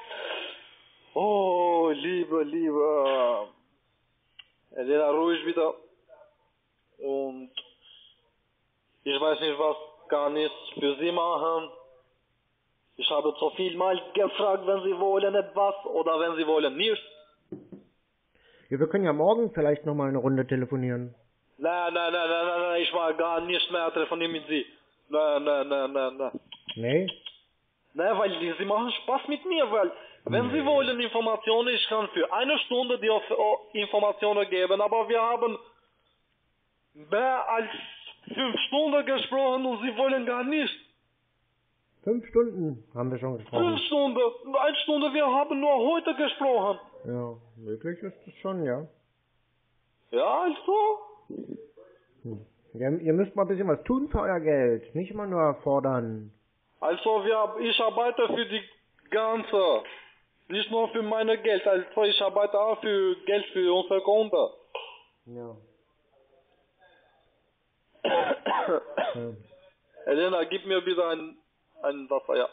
Oh, liebe, liebe. Elena, ruhig wieder. Und ich weiß nicht, was kann ich für Sie machen. Ich habe so viel mal gefragt, wenn Sie wollen etwas oder wenn Sie wollen nichts. Ja, wir können ja morgen vielleicht nochmal eine Runde telefonieren. Nein, nein, nein, nein, nein, nein, ich mag gar nicht mehr telefonieren mit Sie. Nein, nein, nein, nein, nein. Nee? Nein, weil die, Sie machen Spaß mit mir, weil wenn Sie wollen Informationen, ich kann für eine Stunde die Informationen geben, aber wir haben mehr als fünf Stunden gesprochen und Sie wollen gar nicht. Fünf Stunden haben wir schon gesprochen. Fünf Stunden, eine Stunde, wir haben nur heute gesprochen. Ja, möglich ist das schon, ja. Ja, also? Hm. Ja, ihr müsst mal ein bisschen was tun für euer Geld, nicht immer nur fordern. Also wir, ich arbeite für die ganze, nicht nur für meine Geld, also ich arbeite auch für Geld für unsere Kunden. Ja. ja. Elena, gib mir wieder ein, ein Wasser, ja.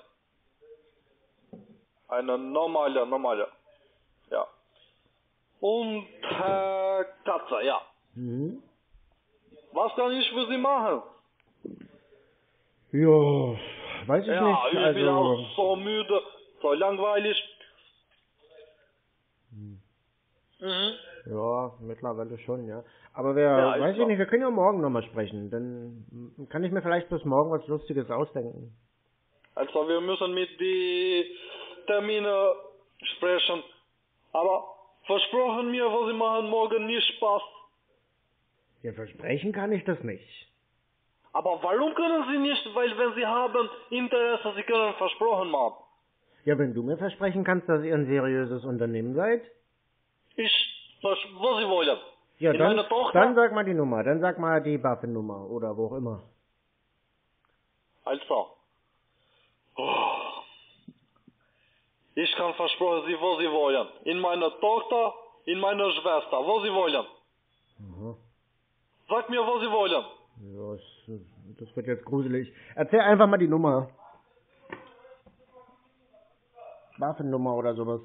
Eine normale, normale, ja. Und Herr Katze, ja. Mhm. Was kann ich für Sie machen? Ja, weiß ich ja, nicht. Ich also bin auch so müde, so langweilig. Hm. Mhm. Ja, mittlerweile schon, ja. Aber wir, ja, weiß ich klar. nicht, wir können ja morgen nochmal sprechen. Dann kann ich mir vielleicht bis morgen was Lustiges ausdenken. Also wir müssen mit die Termine sprechen. Aber versprochen mir, was Sie machen morgen nicht Spaß. Ja, versprechen kann ich das nicht. Aber warum können Sie nicht? Weil wenn Sie haben Interesse, Sie können versprochen machen. Ja, wenn du mir versprechen kannst, dass ihr ein seriöses Unternehmen seid. Ich, was Sie wollen. Ja, In dann, meine Tochter? dann sag mal die Nummer, dann sag mal die BaFin-Nummer oder wo auch immer. Also. Oh. Ich kann versprechen, Sie, wo Sie wollen. In meine Tochter, in meine Schwester, wo Sie wollen. Mhm. Sag mir, wo Sie wollen. Ja, das, das wird jetzt gruselig. Erzähl einfach mal die Nummer. BaFin-Nummer oder sowas.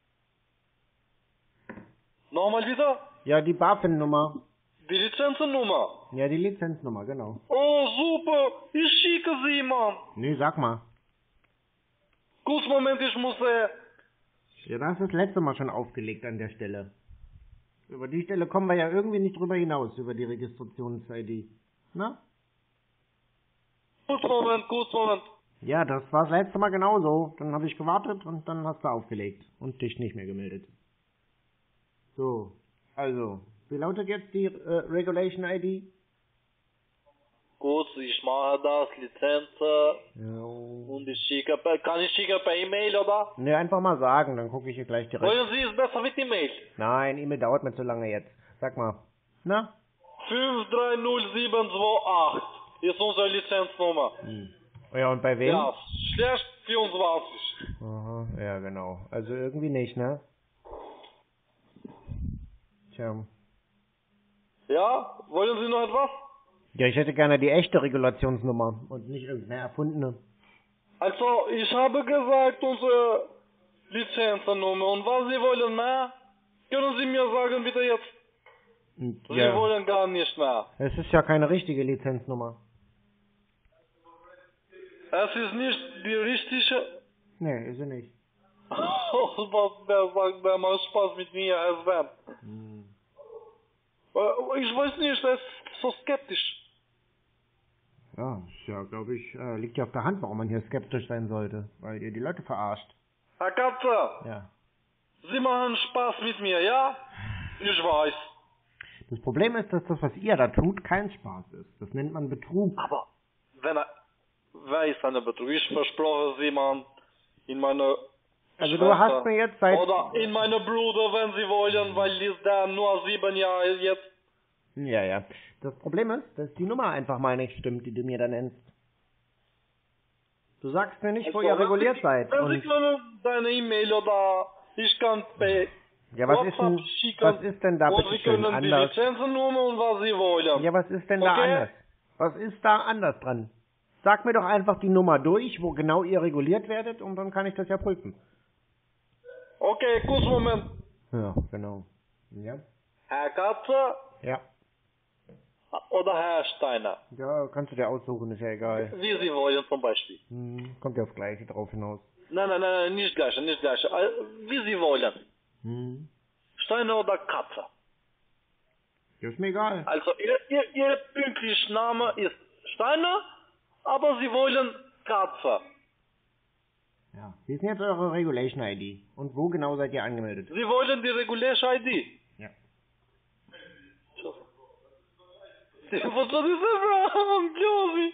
Nochmal wieder? Ja, die BaFin-Nummer. Die Lizenzennummer? Ja, die Lizenznummer, genau. Oh, super. Ich schicke sie, Mann. Nee, sag mal. Kurz, Moment, ich muss... Äh ja, da hast du das letzte Mal schon aufgelegt an der Stelle. Über die Stelle kommen wir ja irgendwie nicht drüber hinaus, über die Registrations-I D. Na? Kurz, Moment, kurz, Moment. Ja, das war das letzte Mal genauso. Dann habe ich gewartet und dann hast du aufgelegt und dich nicht mehr gemeldet. So, also, wie lautet jetzt die äh, Regulation I D? Gut, ich mache das, Lizenz ja. und ich schicke per, kann ich schicken per E-Mail, oder? Ne, einfach mal sagen, dann gucke ich hier gleich direkt. Wollen Sie es besser mit E-Mail? Nein, E-Mail dauert mir zu lange jetzt. Sag mal, na? fünf drei null sieben zwei acht ist unsere Lizenznummer. Hm. Ja, und bei wem? Ja, slash vierundzwanzig. Aha, ja genau. Also irgendwie nicht, ne? Tja. Ja, wollen Sie noch etwas? Ja, ich hätte gerne die echte Regulationsnummer und nicht irgendeine erfundene. Also, ich habe gesagt, unsere Lizenznummer. Und was Sie wollen mehr? Können Sie mir sagen, bitte jetzt? Und, Sie ja. wollen gar nicht mehr. Es ist ja keine richtige Lizenznummer. Es ist nicht die richtige... Nee, ist sie nicht. Was, wer sagt, wer macht Spaß mit mir, Herr Sven? Hm. Äh, Ich weiß nicht, er ist so skeptisch. Ja, ist ja, glaube ich, äh, liegt ja auf der Hand, warum man hier skeptisch sein sollte. Weil ihr die Leute verarscht. Herr Katze, Ja. Sie machen Spaß mit mir, ja? Ich weiß. Das Problem ist, dass das, was ihr da tut, kein Spaß ist. Das nennt man Betrug. Aber wenn er... Wer ist eine Betrug? Ich versproche Sie, man, in meine... Also Schwester du hast mir jetzt seit... Oder in meine Brüder, wenn Sie wollen, weil die ist da nur sieben Jahre jetzt. Ja, ja. Das Problem ist, dass die Nummer einfach mal nicht stimmt, die du mir da nennst. Du sagst mir nicht, wo Also, ihr reguliert Sie, seid. Wenn Und Sie können deine E-Mail oder ich kann per ja, was ist WhatsApp denn, schicken. was ist denn da und bitte Sie schön können die anders? Lizenzennummer und was Sie wollen. Ja, was ist denn da Okay? anders? Was ist da anders dran? Sag mir doch einfach die Nummer durch, wo genau ihr reguliert werdet, und dann kann ich das ja prüfen. Okay, kurz Moment. Ja, genau. Ja? Herr Katze Ja. oder Herr Steiner? Ja, kannst du dir aussuchen, ist ja egal. Wie Sie wollen zum Beispiel. Hm, kommt ja aufs Gleiche drauf hinaus. Nein, nein, nein, nicht gleich, nicht gleich. Äh, Wie Sie wollen. Hm. Steiner oder Katze? Ja, ist mir egal. Also, Ihr, ihr, ihr pünktlicher Name ist Steiner, aber Sie wollen Katze. Ja. Wie ist denn jetzt eure Regulation I D? Und wo genau seid ihr angemeldet? Sie wollen die Regulation I D? Ja. Was soll das denn, Josie?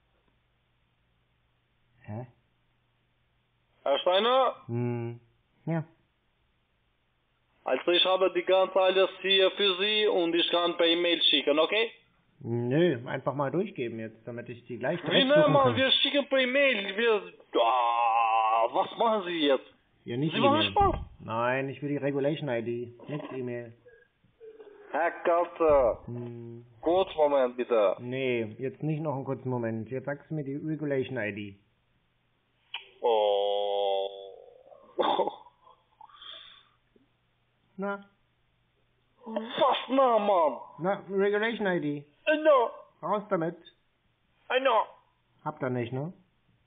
Hä? Herr Steiner, Hm. Ja. also ich habe die ganze alles hier für Sie und ich kann per E-Mail schicken, okay? Nö, einfach mal durchgeben jetzt, damit ich die gleich Wie direkt nein, suchen Mann, kann. wir schicken per E-Mail. Wir, ah, was machen Sie jetzt? Ja, nicht Sie machen E-Mail. Spaß. Nein, ich will die Regulation I D, nicht E-Mail. Herr Katze, Hm. kurz Moment bitte. Nee, jetzt nicht noch einen kurzen Moment. Jetzt sagst du mir die Regulation I D. Oh. Na? Was na, Mann? Na, Regulation I D. I know, Raus damit. I know. Habt ihr nicht, ne?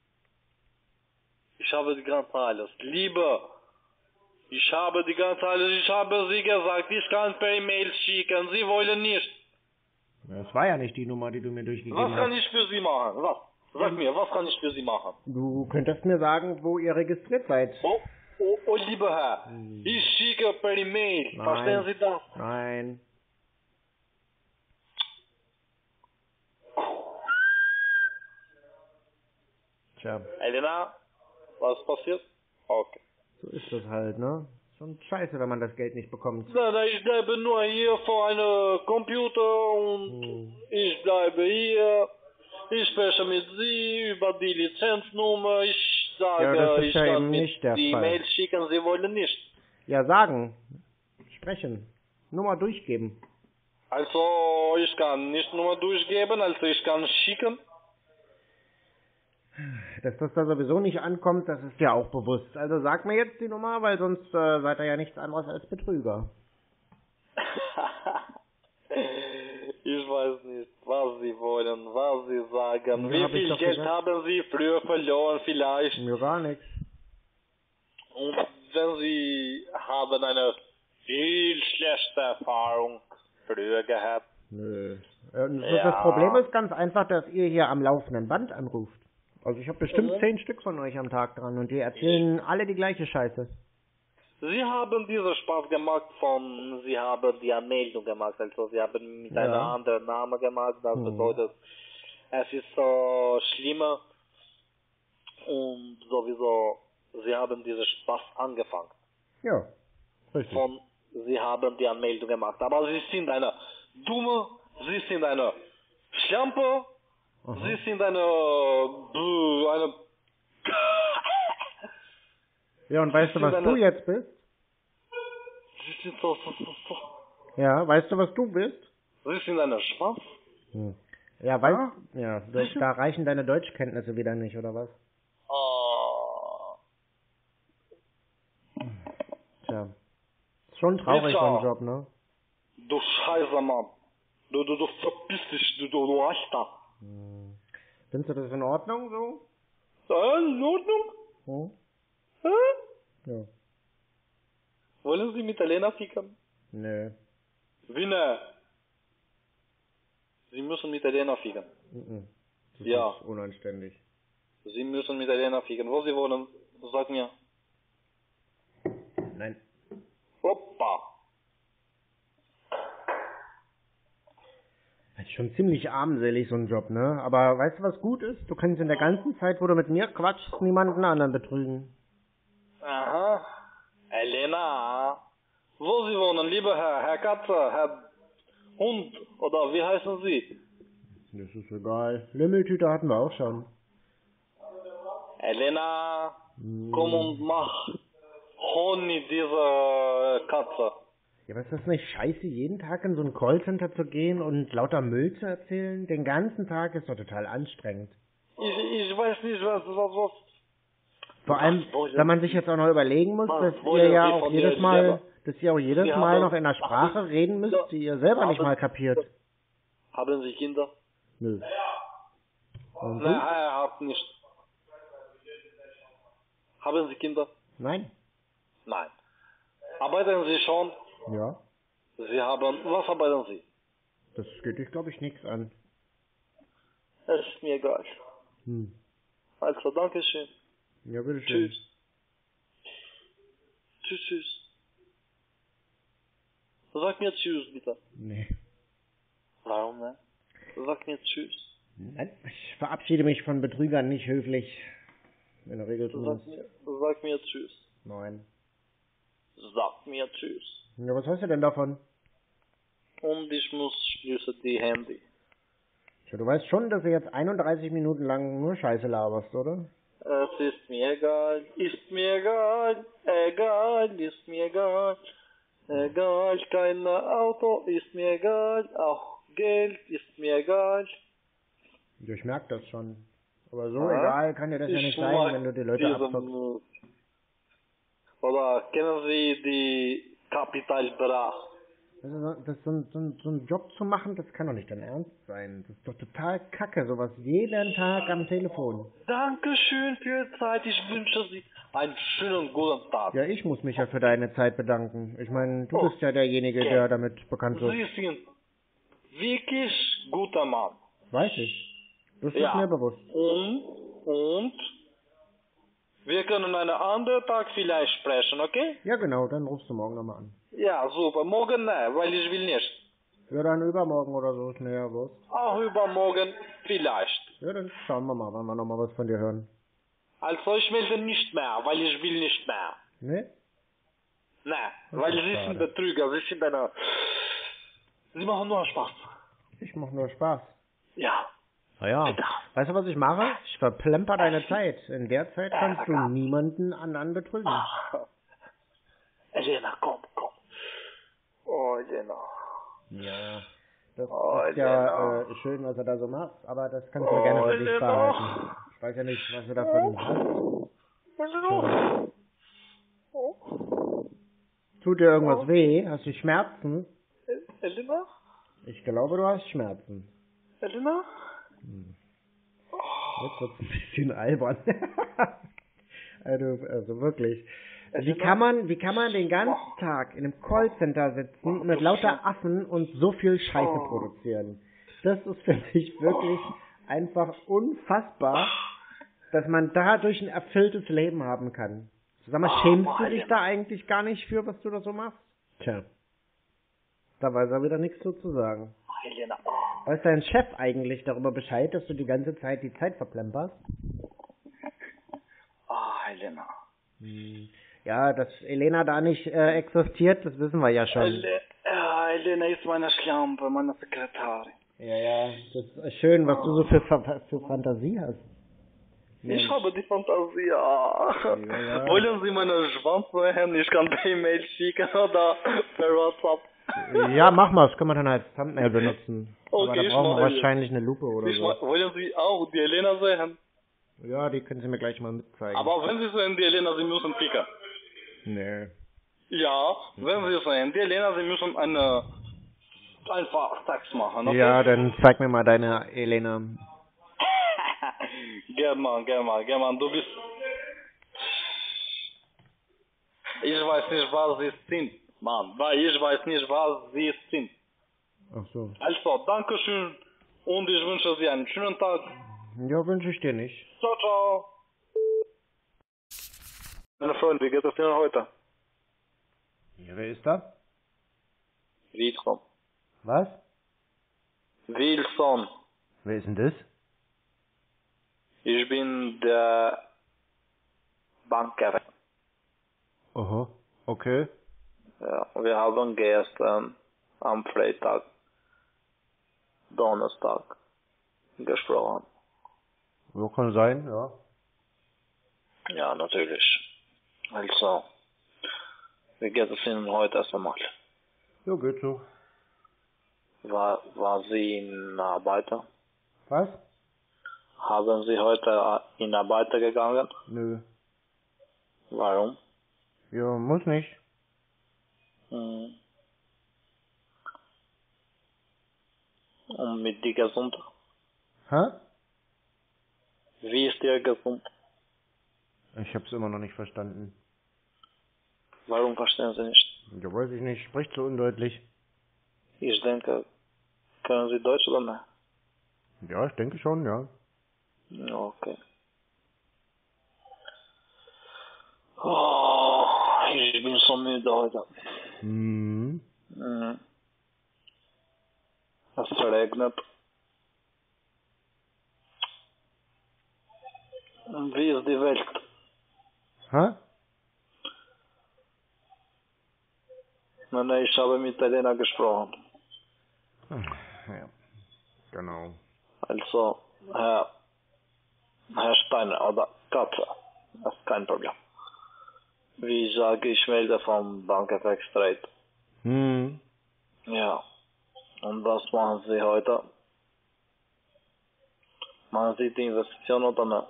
Ich habe die ganze alles. Liebe, ich habe die ganze alles. Ich habe Sie gesagt, ich kann per E-Mail schicken. Sie wollen nicht. Das war ja nicht die Nummer, die du mir durchgegeben Was kann hast. ich für Sie machen? Was? Sag mir, was kann ich für Sie machen? Du könntest mir sagen, wo ihr registriert seid. Oh, oh, oh lieber Herr, ich schicke per E-Mail. Nein. Verstehen Sie das? Nein. Tja, Elena, was passiert? Okay. so ist das halt, ne? Schon scheiße, wenn man das Geld nicht bekommt. Nein, nein, ich bleibe nur hier vor einem Computer und Hm. ich bleibe hier. Ich spreche mit Sie über die Lizenznummer. Ich sage, Ja, das ist ich ja kann eben mit nicht der die Fall. Mail schicken, Sie wollen nicht. Ja, sagen. Sprechen. Nummer durchgeben. Also, ich kann nicht Nummer durchgeben, also ich kann schicken. Dass das da sowieso nicht ankommt, das ist dir auch bewusst. Also sag mir jetzt die Nummer, weil sonst äh, seid ihr ja nichts anderes als Betrüger. Ich weiß nicht, was Sie wollen, was Sie sagen. Ja, Wie hab ich viel doch Geld gesagt. haben Sie früher verloren vielleicht? Mir gar nichts. Und wenn Sie haben eine viel schlechte Erfahrung früher gehabt. Nö. Äh, das, Ja. das Problem ist ganz einfach, dass ihr hier am laufenden Band anruft. Also ich habe bestimmt Mhm. zehn Stück von euch am Tag dran und die erzählen alle die gleiche Scheiße. Sie haben diesen Spaß gemacht von, Sie haben die Anmeldung gemacht, also Sie haben mit Ja. einem anderen Namen gemacht, das Mhm. bedeutet, es ist so schlimmer und sowieso, Sie haben diesen Spaß angefangen. Ja, richtig. Von, Sie haben die Anmeldung gemacht, aber Sie sind eine Dumme, Sie sind eine Schlampe, Aha. Sie sind eine, äh, eine, Ja, und weißt du, was sind du eine- jetzt bist? Sie sind so, so, so, so. Ja, weißt du, was du bist? Sie sind eine Schwanz. Hm. Ja, weißt ja, das, da reichen deine Deutschkenntnisse wieder nicht, oder was? Oh. Tja. Ist schon traurig, so ein Job, ne? Du Scheiße, Mann. Du, du, du verpiss dich, du, du, du Achter. Hm. Findest du das in Ordnung so? Alles in Ordnung? Hm? Hä? Ja. Wollen Sie mit Elena ficken? Nee. Wie ne? Sie müssen mit Elena ficken. Mhm. Das Ja. ist unanständig. Sie müssen mit Elena ficken. Wo Sie wollen, sag mir. Nein. Hoppa. Das ist schon ziemlich armselig, so ein Job, ne? Aber weißt du, was gut ist? Du kannst in der ganzen Zeit, wo du mit mir quatschst, niemanden anderen betrügen. Aha. Elena. Wo Sie wohnen, lieber Herr, Herr Katze, Herr Hund, oder wie heißen Sie? Das ist egal. Limmeltüte hatten wir auch schon. Elena, Hm. komm und mach Honig dieser Katze. Ja, was ist das nicht scheiße, jeden Tag in so ein Callcenter zu gehen und lauter Müll zu erzählen? Den ganzen Tag ist doch total anstrengend. Ich, ich weiß nicht, was, was, was. Vor allem, wenn man sich jetzt auch noch überlegen muss, Was dass wollen ihr ja Sie auch von jedes mir Mal, selber? dass ihr auch jedes Sie Mal haben- noch in einer Sprache reden müsst, die ihr selber nicht haben- mal kapiert. Haben Sie Kinder? Nö. Und Nein, du? er hat nicht. Haben Sie Kinder? Nein. Nein. Arbeiten Sie schon? Ja. Sie haben, was arbeiten Sie? Das geht dich, glaube ich, nichts an. Es ist mir egal. Hm. Also, danke schön. Ja, bitteschön. Tschüss. Tschüss, tschüss. Sag mir Tschüss, bitte. Nee. Warum, ne? Sag mir Tschüss. Nein. Ich verabschiede mich von Betrügern nicht höflich. In der Regel tun Sag das. mir, sag mir Tschüss. Nein. Sag mir Tschüss. Ja, was hast du denn davon? Und ich muss schließen die Handy. Ja, du weißt schon, dass du jetzt einunddreißig Minuten lang nur Scheiße laberst, oder? Es ist mir egal, ist mir egal, egal, ist mir egal. Egal, kein Auto, ist mir egal, auch Geld ist mir egal. Ja, ich merke das schon. Aber so Ja? egal kann dir das ja Ich nicht mag sein, wenn du die Leute diese abzockst. Musik. Oder kennen Sie die Capital Bra? Das ist, so, das ist so, ein, so, ein, so ein Job zu machen, das kann doch nicht dein Ernst sein. Das ist doch total kacke, sowas jeden Tag am Telefon. Dankeschön für die Zeit, ich wünsche Sie einen schönen guten Tag. Ja, ich muss mich ja für deine Zeit bedanken. Ich meine, du Oh, bist ja derjenige, okay. der damit bekannt wird. Sie sind wirklich guter Mann. Weiß ich. Das ist Ja. mir bewusst. Und, und, wir können einen anderen Tag vielleicht sprechen, okay? Ja, genau, dann rufst du morgen nochmal an. Ja, super. Morgen nein, weil ich will nicht. Ja, dann übermorgen oder so, ist mir ja Wurst. Auch übermorgen vielleicht. Ja, dann schauen wir mal, wann wir nochmal was von dir hören. Also ich melde nicht mehr, weil ich will nicht mehr. Ne? Nein, Das weil ist Sie schade. sind Betrüger, Sie sind eine... Sie machen nur Spaß. Ich mach nur Spaß. Ja. Na ja. Weißt du, was ich mache? Ich verplemper deine Zeit. In der Zeit kannst du niemanden anderen betrügen. Elena, komm, komm. Oh, Elena. Ja. Das Oh, ist ja Elena. äh, schön, was er da so macht, aber das kannst du Oh, gerne für dich Elena. behalten. Ich weiß ja nicht, was du davon hast. Elena. Tut dir irgendwas weh? Hast du Schmerzen? El- Elena? Ich glaube, du hast Schmerzen. Elena? Jetzt wird's ein bisschen albern. also, also wirklich. Wie Elena? kann man, wie kann man den ganzen Tag in einem Callcenter sitzen mit lauter Affen und so viel Scheiße Oh. produzieren? Das ist für mich wirklich einfach unfassbar, dass man dadurch ein erfülltes Leben haben kann. Sag mal, Oh, schämst du Mann. dich da eigentlich gar nicht für, was du da so machst? Tja. Da weiß er wieder nichts so zu sagen. Elena. Weiß dein Chef eigentlich darüber Bescheid, dass du die ganze Zeit die Zeit verplemperst? Ah, Elena. Hm. Ja, dass Elena da nicht äh, existiert, das wissen wir ja schon. Ele ja, Elena ist meine Schlampe, meine Sekretärin. Ja, ja, das ist schön, was du so für, für, für Fantasie hast. Ich habe die Fantasie, ja. Ja, ja. Wollen Sie meine Schwanz sehen? Ich kann per E-Mail schicken oder per WhatsApp. Ja, mach mal, das können wir dann als Thumbnail benutzen. Aber Okay, da ich brauchen wir mache wahrscheinlich eine Lupe oder Ich so. ma- wollen Sie auch die Elena sehen? Ja, die können Sie mir gleich mal mitzeigen. Aber wenn Sie sehen die Elena, Sie müssen picken. Nee. Ja, wenn Sie sehen die Elena, Sie müssen eine einfach Text machen, okay? Ja, dann zeig mir mal deine Elena. German, German, German, du bist... Ich weiß nicht, was sie sind, Mann, weil ich weiß nicht, was sie sind. Ach so. Also, danke schön und ich wünsche Sie einen schönen Tag. Ja, wünsche ich dir nicht. Ciao, ciao. Meine Freunde, wie geht es Ihnen heute? Ja, wer ist da? Wilson. Was? Wilson. Wer ist denn das? Ich bin der Banker. Aha, okay. Ja, wir haben gestern am Freitag, Donnerstag gesprochen. So kann sein, ja. Ja, natürlich. Also, wie geht es Ihnen heute erst einmal? Ja, geht so. War, war Sie in Arbeit? Was? Haben Sie heute in Arbeit gegangen? Nö. Warum? Ja, muss nicht. Hm. Und mit dir gesund? Hä? Wie ist dir gesund? Ich hab's immer noch nicht verstanden. Warum verstehen Sie nicht? Ja, weiß ich nicht. Spricht so undeutlich. Ich denke, können Sie Deutsch oder nicht? Ja, ich denke schon, ja. Ja, okay. Oh, ich bin so müde heute. Mhm. Mhm. Es regnet. Und wie ist die Welt? Hä? Nein, nein, ich habe mit Elena gesprochen. Ja, genau. Also, Herr, Herr Steiner oder Katze, das ist kein Problem. Wie ich sage, ich melde vom Bank F X Trade. Hm. Ja. Und was machen Sie heute? Machen Sie die Investition oder nicht?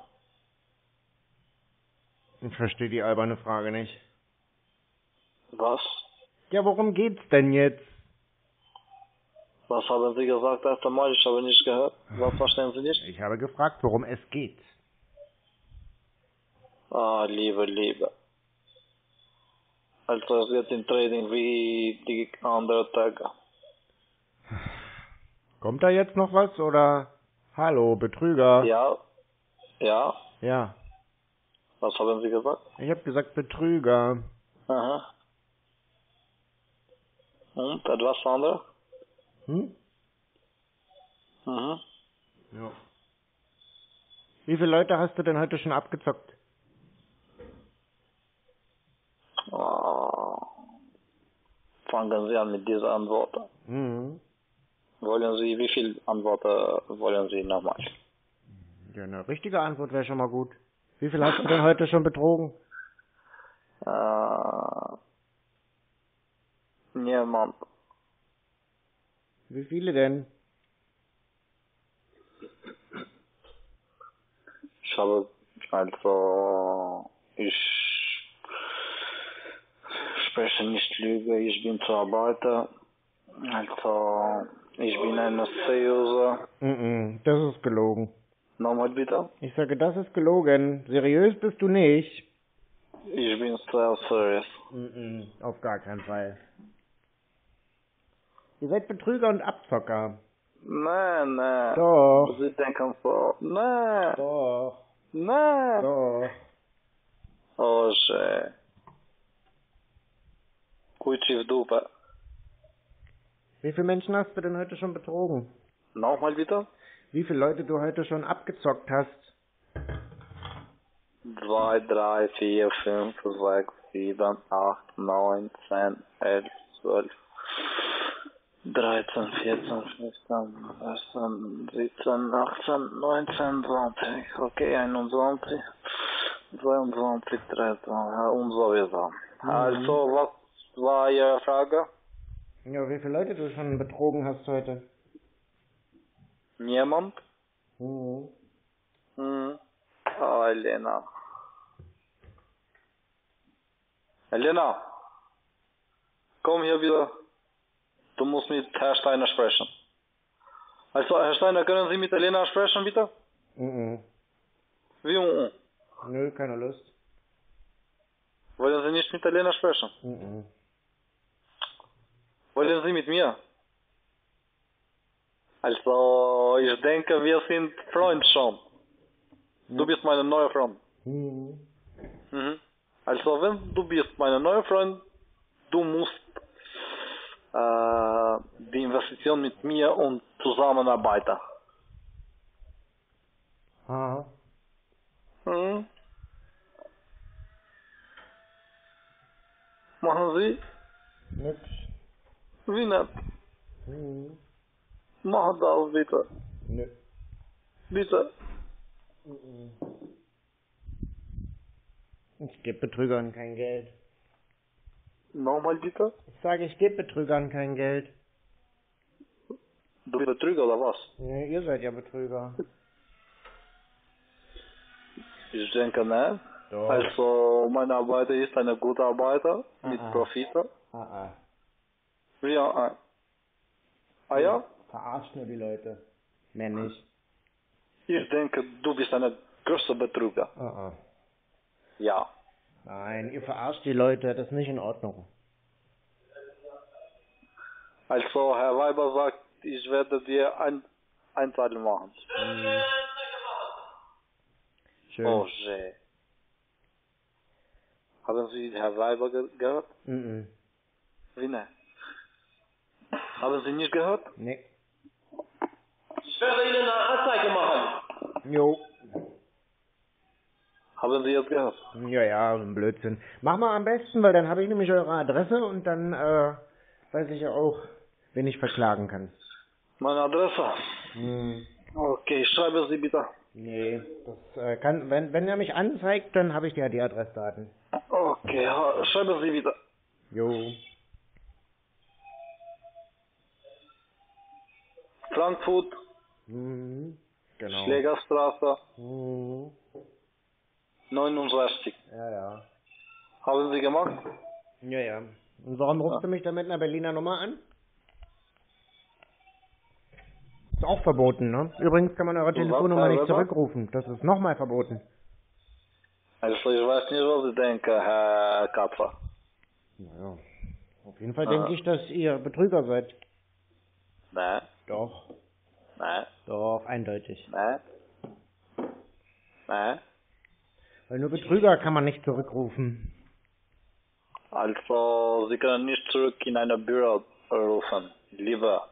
Ich verstehe die alberne Frage nicht. Was? Ja, worum geht's denn jetzt? Was haben Sie gesagt erst einmal? Ich habe nicht gehört. Was verstehen Sie nicht? Ich habe gefragt, worum es geht. Ah, Liebe, Liebe. Also es geht im Trading wie die anderen Tage. Kommt da jetzt noch was oder? Hallo, Betrüger. Ja. Ja. Ja. Was haben Sie gesagt? Ich habe gesagt Betrüger. Aha. Und etwas anderes? Hm? Mhm. Ja. Wie viele Leute hast du denn heute schon abgezockt? Oh. Fangen Sie an mit dieser Antwort. Mhm. Wollen Sie, wie viele Antworten wollen Sie nochmal? Ja, eine richtige Antwort wäre schon mal gut. Wie viel hast du denn heute schon betrogen? Äh, niemand. Wie viele denn? Ich habe, also, ich spreche nicht Lüge, ich bin zu arbeiten. Also, ich bin ein Seriöser. Mhm, das ist gelogen. Nochmal bitte? Ich sage, das ist gelogen. Seriös bist du nicht. Ich bin sehr serious. Mhm, auf gar keinen Fall. Ihr seid Betrüger und Abzocker. Nein, nein. Doch. Sie denken so. Nein. Doch. Nein. Doch. Oh, shit. Kutschi в Dupe. Wie viele Menschen hast du denn heute schon betrogen? Nochmal bitte? Wie viele Leute du heute schon abgezockt hast? zwei, drei, vier, fünf, sechs, sieben, acht, neun, zehn, elf, zwölf, dreizehn, vierzehn, fünfzehn, sechzehn, siebzehn, achtzehn, neunzehn, zwanzig. Okay, einundzwanzig, zweiundzwanzig, dreiundzwanzig und so weiter. Mhm. Also, was war Ihre Frage? Ja, wie viele Leute du schon betrogen hast heute? Niemand? Mhm. Mhm. Ah, Elena. Elena, komm hier wieder. Du musst mit Herr Steiner sprechen. Also, Herr Steiner, können Sie mit Elena sprechen, bitte? Mhm. Wie und? Nö, keine Lust. Wollen Sie nicht mit Italiener sprechen? Mhm. Wollen Sie mit mir? Also, ich denke, wir sind Freund schon. Du bist meine neue Freund. Mhm. Mhm. Also, wenn du bist meine neue Freund, du musst äh, die Investition mit mir und zusammenarbeiten. Aha. Mhm. Machen Sie? Nix. Wie nett. Mhm. Mach das bitte. Nö. Bitte. Mhm. Ich gebe Betrügern kein Geld. Nochmal bitte? Ich sage, ich gebe Betrügern kein Geld. Du bist Betrüger oder was? Ja, ihr seid ja Betrüger. Ich denke, ne? Doch. Also, mein Arbeiter ist ein guter Arbeiter mit Ah, ah. Profiten. Ah, ah. Ja, ah. Ah ja? Verarscht nur die Leute. Mehr nicht. Ich denke, du bist ein größter Betrüger. Ah, ah. Ja. Nein, ihr verarscht die Leute, das ist nicht in Ordnung. Also, Herr Weiber sagt, ich werde dir ein Einzahlung machen. Mhm. Schön. Oh, je. Haben Sie Herr Weiber ge gehört? Mhm. Wie ne? Haben Sie nicht gehört? Nee. Ich werde Ihnen eine Anzeige machen. Jo. Haben Sie jetzt gehört? Ja, ja, so ein Blödsinn. Mach mal am besten, weil dann habe ich nämlich eure Adresse und dann äh, weiß ich ja auch, wen ich verklagen kann. Meine Adresse? Hm. Okay, schreibe Sie bitte. Nee, das äh, kann, wenn, wenn er mich anzeigt, dann habe ich ja die Adressdaten. Okay, ha- schreibe Sie bitte. Jo. Frankfurt, Mhm. Genau. Schlägerstraße, Mhm. neunundsechzig. Ja, ja. Haben Sie gemacht? Ja, ja. Und warum rufst Ja. du mich dann mit einer Berliner Nummer an? Ist auch verboten, ne? Übrigens kann man eure Was, Telefonnummer Herr nicht Weber? zurückrufen. Das ist nochmal verboten. Also ich weiß nicht, was Sie denken, Herr Katzer. Naja. Auf jeden Fall Ah. denke ich, dass ihr Betrüger seid. Ne, Doch. ne, Doch, eindeutig. ne, ne. Weil nur Betrüger kann man nicht zurückrufen. Also, Sie können nicht zurück in eine Büro rufen. Lieber.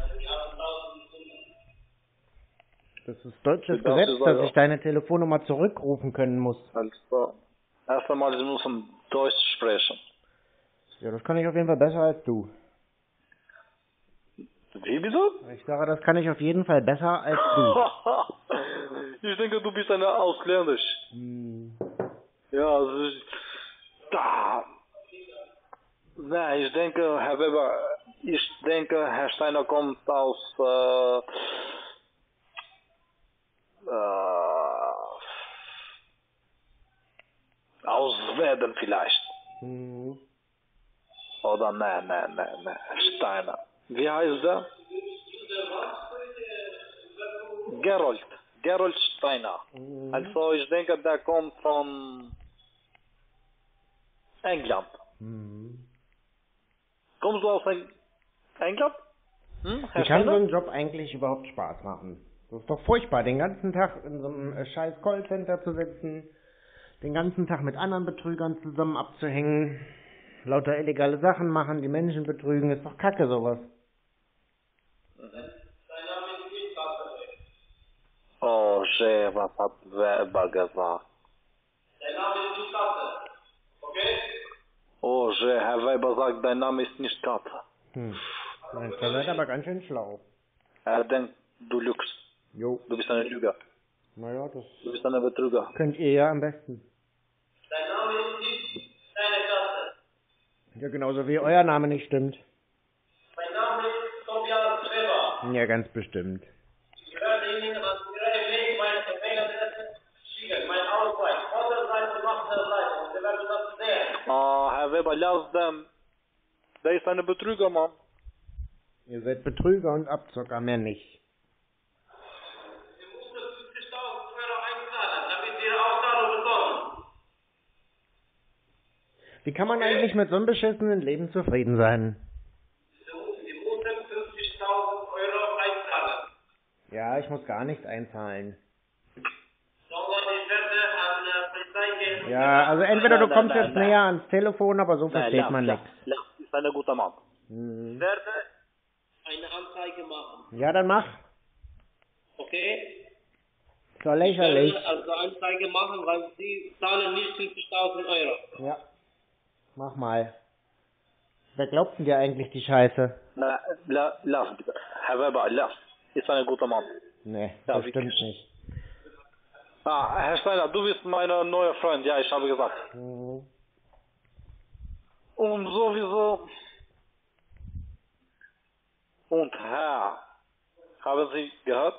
Das ist deutsches Ich darf Gesetz, Sie dass sagen. ich deine Telefonnummer zurückrufen können muss. Also, erst einmal, Sie müssen Deutsch sprechen. Ja, das kann ich auf jeden Fall besser als du. Wie bitte? Ich sage, das kann ich auf jeden Fall besser als du. Ich denke, du bist eine Ausländisch. Hm. Ja, also, ich, da. Nein, ich denke, Herr Weber, ich denke, Herr Steiner kommt aus, äh, äh, aus Schweden vielleicht. Hm. Oder nein, nein, nein, nein, Steiner. Wie heißt der? Gerold. Gerold Steiner. Mhm. Also ich denke, der kommt von England. Mhm. Kommst du aus Eng England? Hm, Herr Wie kann so Steiner? ein Job eigentlich überhaupt Spaß machen? Das ist doch furchtbar, den ganzen Tag in so einem äh, scheiß Callcenter zu sitzen, den ganzen Tag mit anderen Betrügern zusammen abzuhängen, lauter illegale Sachen machen, die Menschen betrügen, ist doch kacke sowas. Oh, je, was hat Weber gesagt? Dein Name ist nicht Katze. Okay? Oh, je, Herr Weber sagt, dein Name ist nicht Katze. Hm. Mensch, ihr seid aber ganz schön schlau. Er denkt, du lügst. Jo. Du bist ein Lüger. Naja, das Du bist ein Betrüger. könnt ihr ja am besten. Dein Name ist nicht deine Katze. Ja, genauso wie euer Name nicht stimmt. Mein Name ist Tobias Weber. Ja, ganz bestimmt. Ich werde Ihnen an Ihre Mail meine Mailadresse schicken, mein Ausweis, Vorderseite und Nachderseite. Und Sie werden das sehen. Ah, Herr Weber, lass den. Der ist ein Betrüger, Mann. Ihr seid Betrüger und Abzocker, mehr nicht. Sie müssen fünfzigtausend Euro einzahlen, damit Sie Wie kann man eigentlich mit so einem beschissenen Leben zufrieden sein? Sie müssen fünfzigtausend Euro einzahlen. Ja, ich muss gar nichts einzahlen. Sondern ich werde an der Polizei gehen. Ja, also entweder du Nein, kommst nein, jetzt nein. näher ans Telefon, aber so versteht Nein, man lass, nichts. lass, lass, ist ein guter Mann. Hm. Ich werde eine Anzeige machen. Ja, dann mach. Okay? So Ich lächerlich. werde also Anzeige machen, weil Sie zahlen nicht fünfzigtausend Euro. Ja. Mach mal. Wer glaubt denn dir eigentlich die Scheiße? Na, la, lass bitte. Herr Weber, lass. Ist ein guter Mann. Nee, Ja, das stimmt nicht. Ah, Herr Steiner, du bist mein neuer Freund, ja, ich habe gesagt. Mhm. Und sowieso. Und Herr, haben Sie gehört?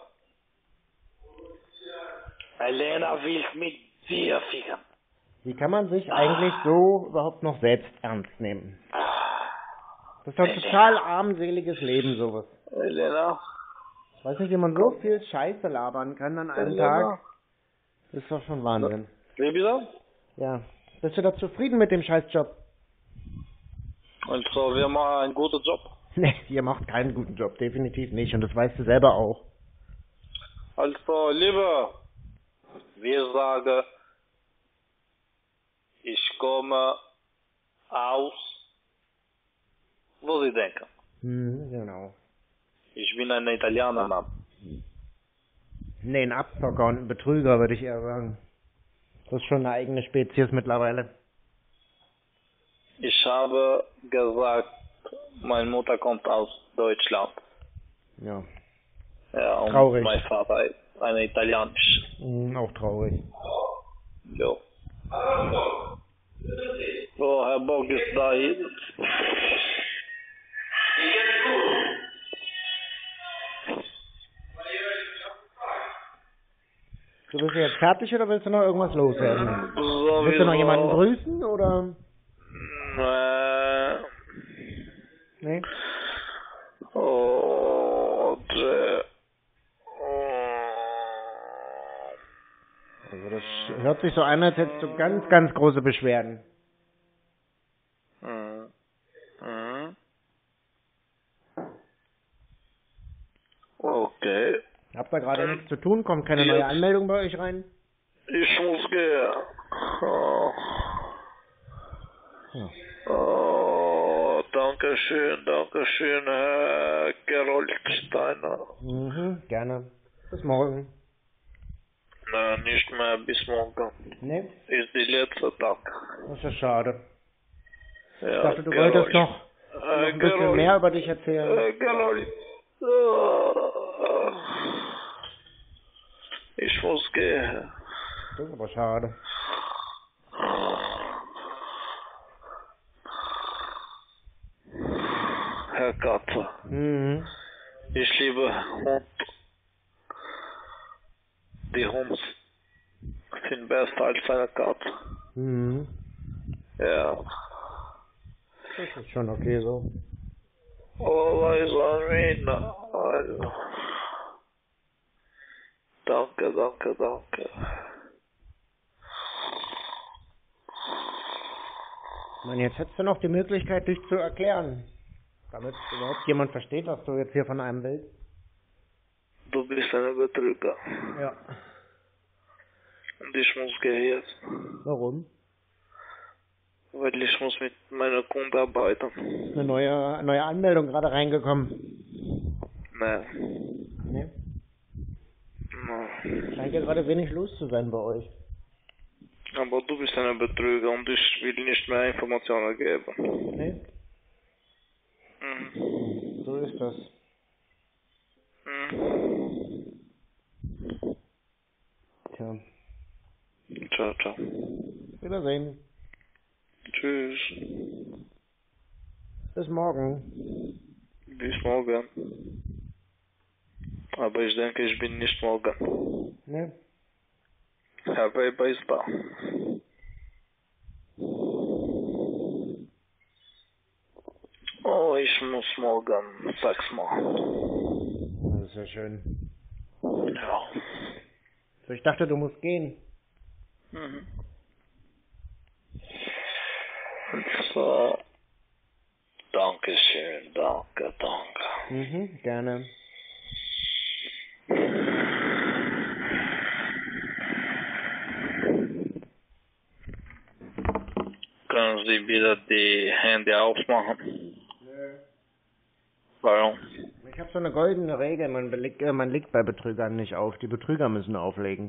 Elena will mit dir ficken. Wie kann man sich eigentlich so überhaupt noch selbst ernst nehmen? Das ist doch ein total armseliges Leben, sowas. Elena? Ich weiß nicht, wie man so viel Scheiße labern kann an einem Tag. Das ist doch schon Wahnsinn. Wie bitte? Ja. Bist du da zufrieden mit dem Scheißjob? Also, wir machen einen guten Job. Nee, ihr macht keinen guten Job, definitiv nicht. Und das weißt du selber auch. Also, liebe, wir sagen, ich komme aus, wo Sie denken. Hm, genau. Ich bin ein Italiener, Mann. Nee, ein Abzocker und ein Betrüger, würde ich eher sagen. Das ist schon eine eigene Spezies mittlerweile. Ich habe gesagt, meine Mutter kommt aus Deutschland. Ja. Ja, und Traurig. mein Vater ist ein Italienisch. Hm, auch traurig. Jo. So, Herr Bock ist da hin. Du bist jetzt fertig oder willst du noch irgendwas loswerden? Sowieso. Willst du noch jemanden grüßen oder? Äh, Nee? und, äh, Also das hört sich so an, als hättest du ganz, ganz große Beschwerden. Mhm. Mhm. Okay. Habt ihr gerade nichts zu tun? Kommt keine neue Anmeldung bei euch rein? Ich muss gehen. Oh. Ja. Oh, danke schön, danke schön, Herr Gerold Steiner. Mhm, gerne. Bis morgen. Nein, nicht mehr bis morgen. Nee? Ist die letzte Tag. Das ist ja schade. Ja, Ich dachte, du Gerold. wolltest noch, noch Äh, ein bisschen Gerold. mehr über dich erzählen. Äh, Gerold. Oh. Ich muss gehen. Das ist aber schade. Herr Katze. Mhm. Ich liebe Hund. Die Hunde sind besser als eine Katze. Mhm. Ja. Das ist schon okay so. Oh, weiß man wen. Also. Danke, danke, danke. Ich meine, jetzt hättest du noch die Möglichkeit, dich zu erklären. Damit überhaupt jemand versteht, was du jetzt hier von einem willst. Du bist ein Betrüger. Ja. Und ich muss gehen jetzt. Warum? Weil ich muss mit meiner Kunde arbeiten. Ist eine neue, neue Anmeldung gerade reingekommen. Nee. Nee? Nee. Scheint ja gerade wenig los zu sein bei euch. Aber du bist ein Betrüger und ich will nicht mehr Informationen geben. Nee? Mhm. So ist das. Mhm. Tja. Ciao, ciao. Wiedersehen. Tschüss. Bis morgen. Bis morgen. Aber ich denke, ich bin nicht morgen. Ne? Herr Weber ist da. Oh, ich muss morgen sechsmal. Das ist ja schön. Ja. So, ich dachte, du musst gehen. Mhm. Hilfe. Dankeschön, danke, danke. Mhm, gerne. Können Sie bitte die Hände aufmachen? Nö. Warum? Ich habe so eine goldene Regel, man, beleg, äh, man legt bei Betrügern nicht auf. Die Betrüger müssen auflegen.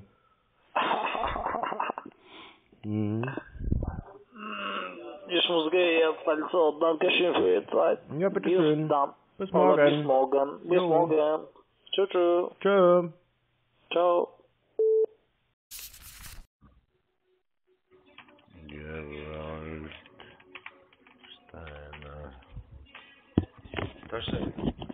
Mhm. Ich muss gehen jetzt, also danke schön für Ihre Zeit. Ja, bitte Bis schön. dann. Bis Oder morgen. bis morgen. Bis Jo. morgen. Tschüss, tschüss. Tschö. Ciao. Gerald Steiner. Taşı.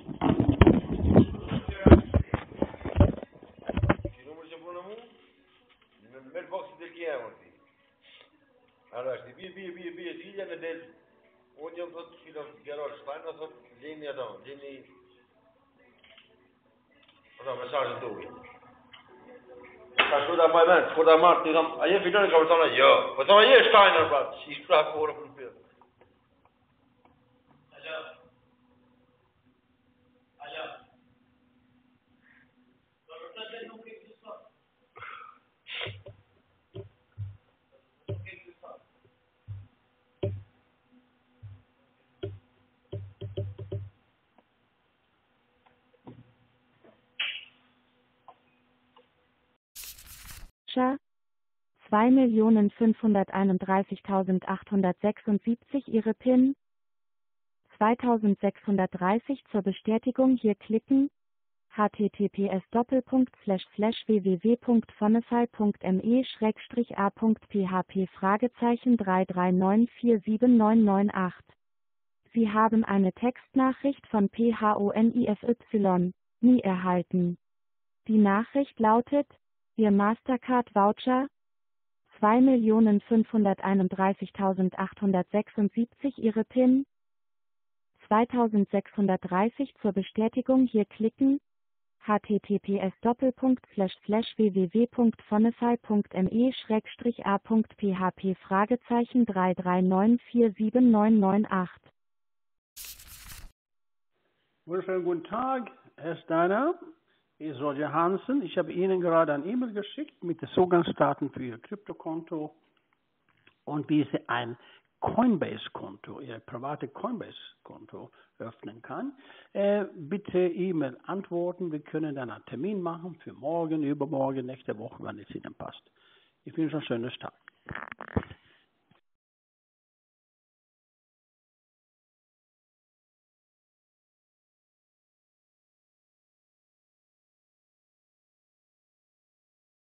Și nu merge până mu? Merg boxul de cheia, mă, știi? Ala, știi, bie, bie, bie, bie, zilja në del. Unë jam thot film Gerald Steiner, thot, gjeni ato, gjeni ato mesazhin tuaj. Ka shtu ta fajmen, kur ta marr, ti tham, a je filoni ka thonë, jo. Po thonë je Steiner, pra, si shtra kohë për film. Alo. Alo. zwei Millionen fünfhunderteinunddreißigtausendachthundertsechsundsiebzig Ihre PIN. zweitausendsechshundertdreißig zur Bestätigung hier klicken. https doppelpunkt slash slash www.phonify.me schrägstrich a.php Fragezeichen drei drei neun vier sieben neun neun acht. Sie haben eine Textnachricht von PHONIFY nie erhalten. Die Nachricht lautet: Ihr Mastercard-Voucher zwei Millionen fünfhunderteinunddreißigtausendachthundertsechsundsiebzig Ihre PIN. zweitausendsechshundertdreißig zur Bestätigung hier klicken. https doppelpunkt slash slash www.phonify.me schrägstrich a.php Fragezeichen drei drei neun vier sieben neun neun acht. Wunderschönen guten Tag, Herr Steiner. Hier ist Roger Hansen. Ich habe Ihnen gerade ein E-Mail geschickt mit den Zugangsdaten für Ihr Kryptokonto und wie Sie ein Coinbase-Konto, Ihr private Coinbase-Konto öffnen kann. Äh, bitte E-Mail antworten. Wir können dann einen Termin machen für morgen, übermorgen, nächste Woche, wann es Ihnen passt. Ich wünsche einen schönen Tag.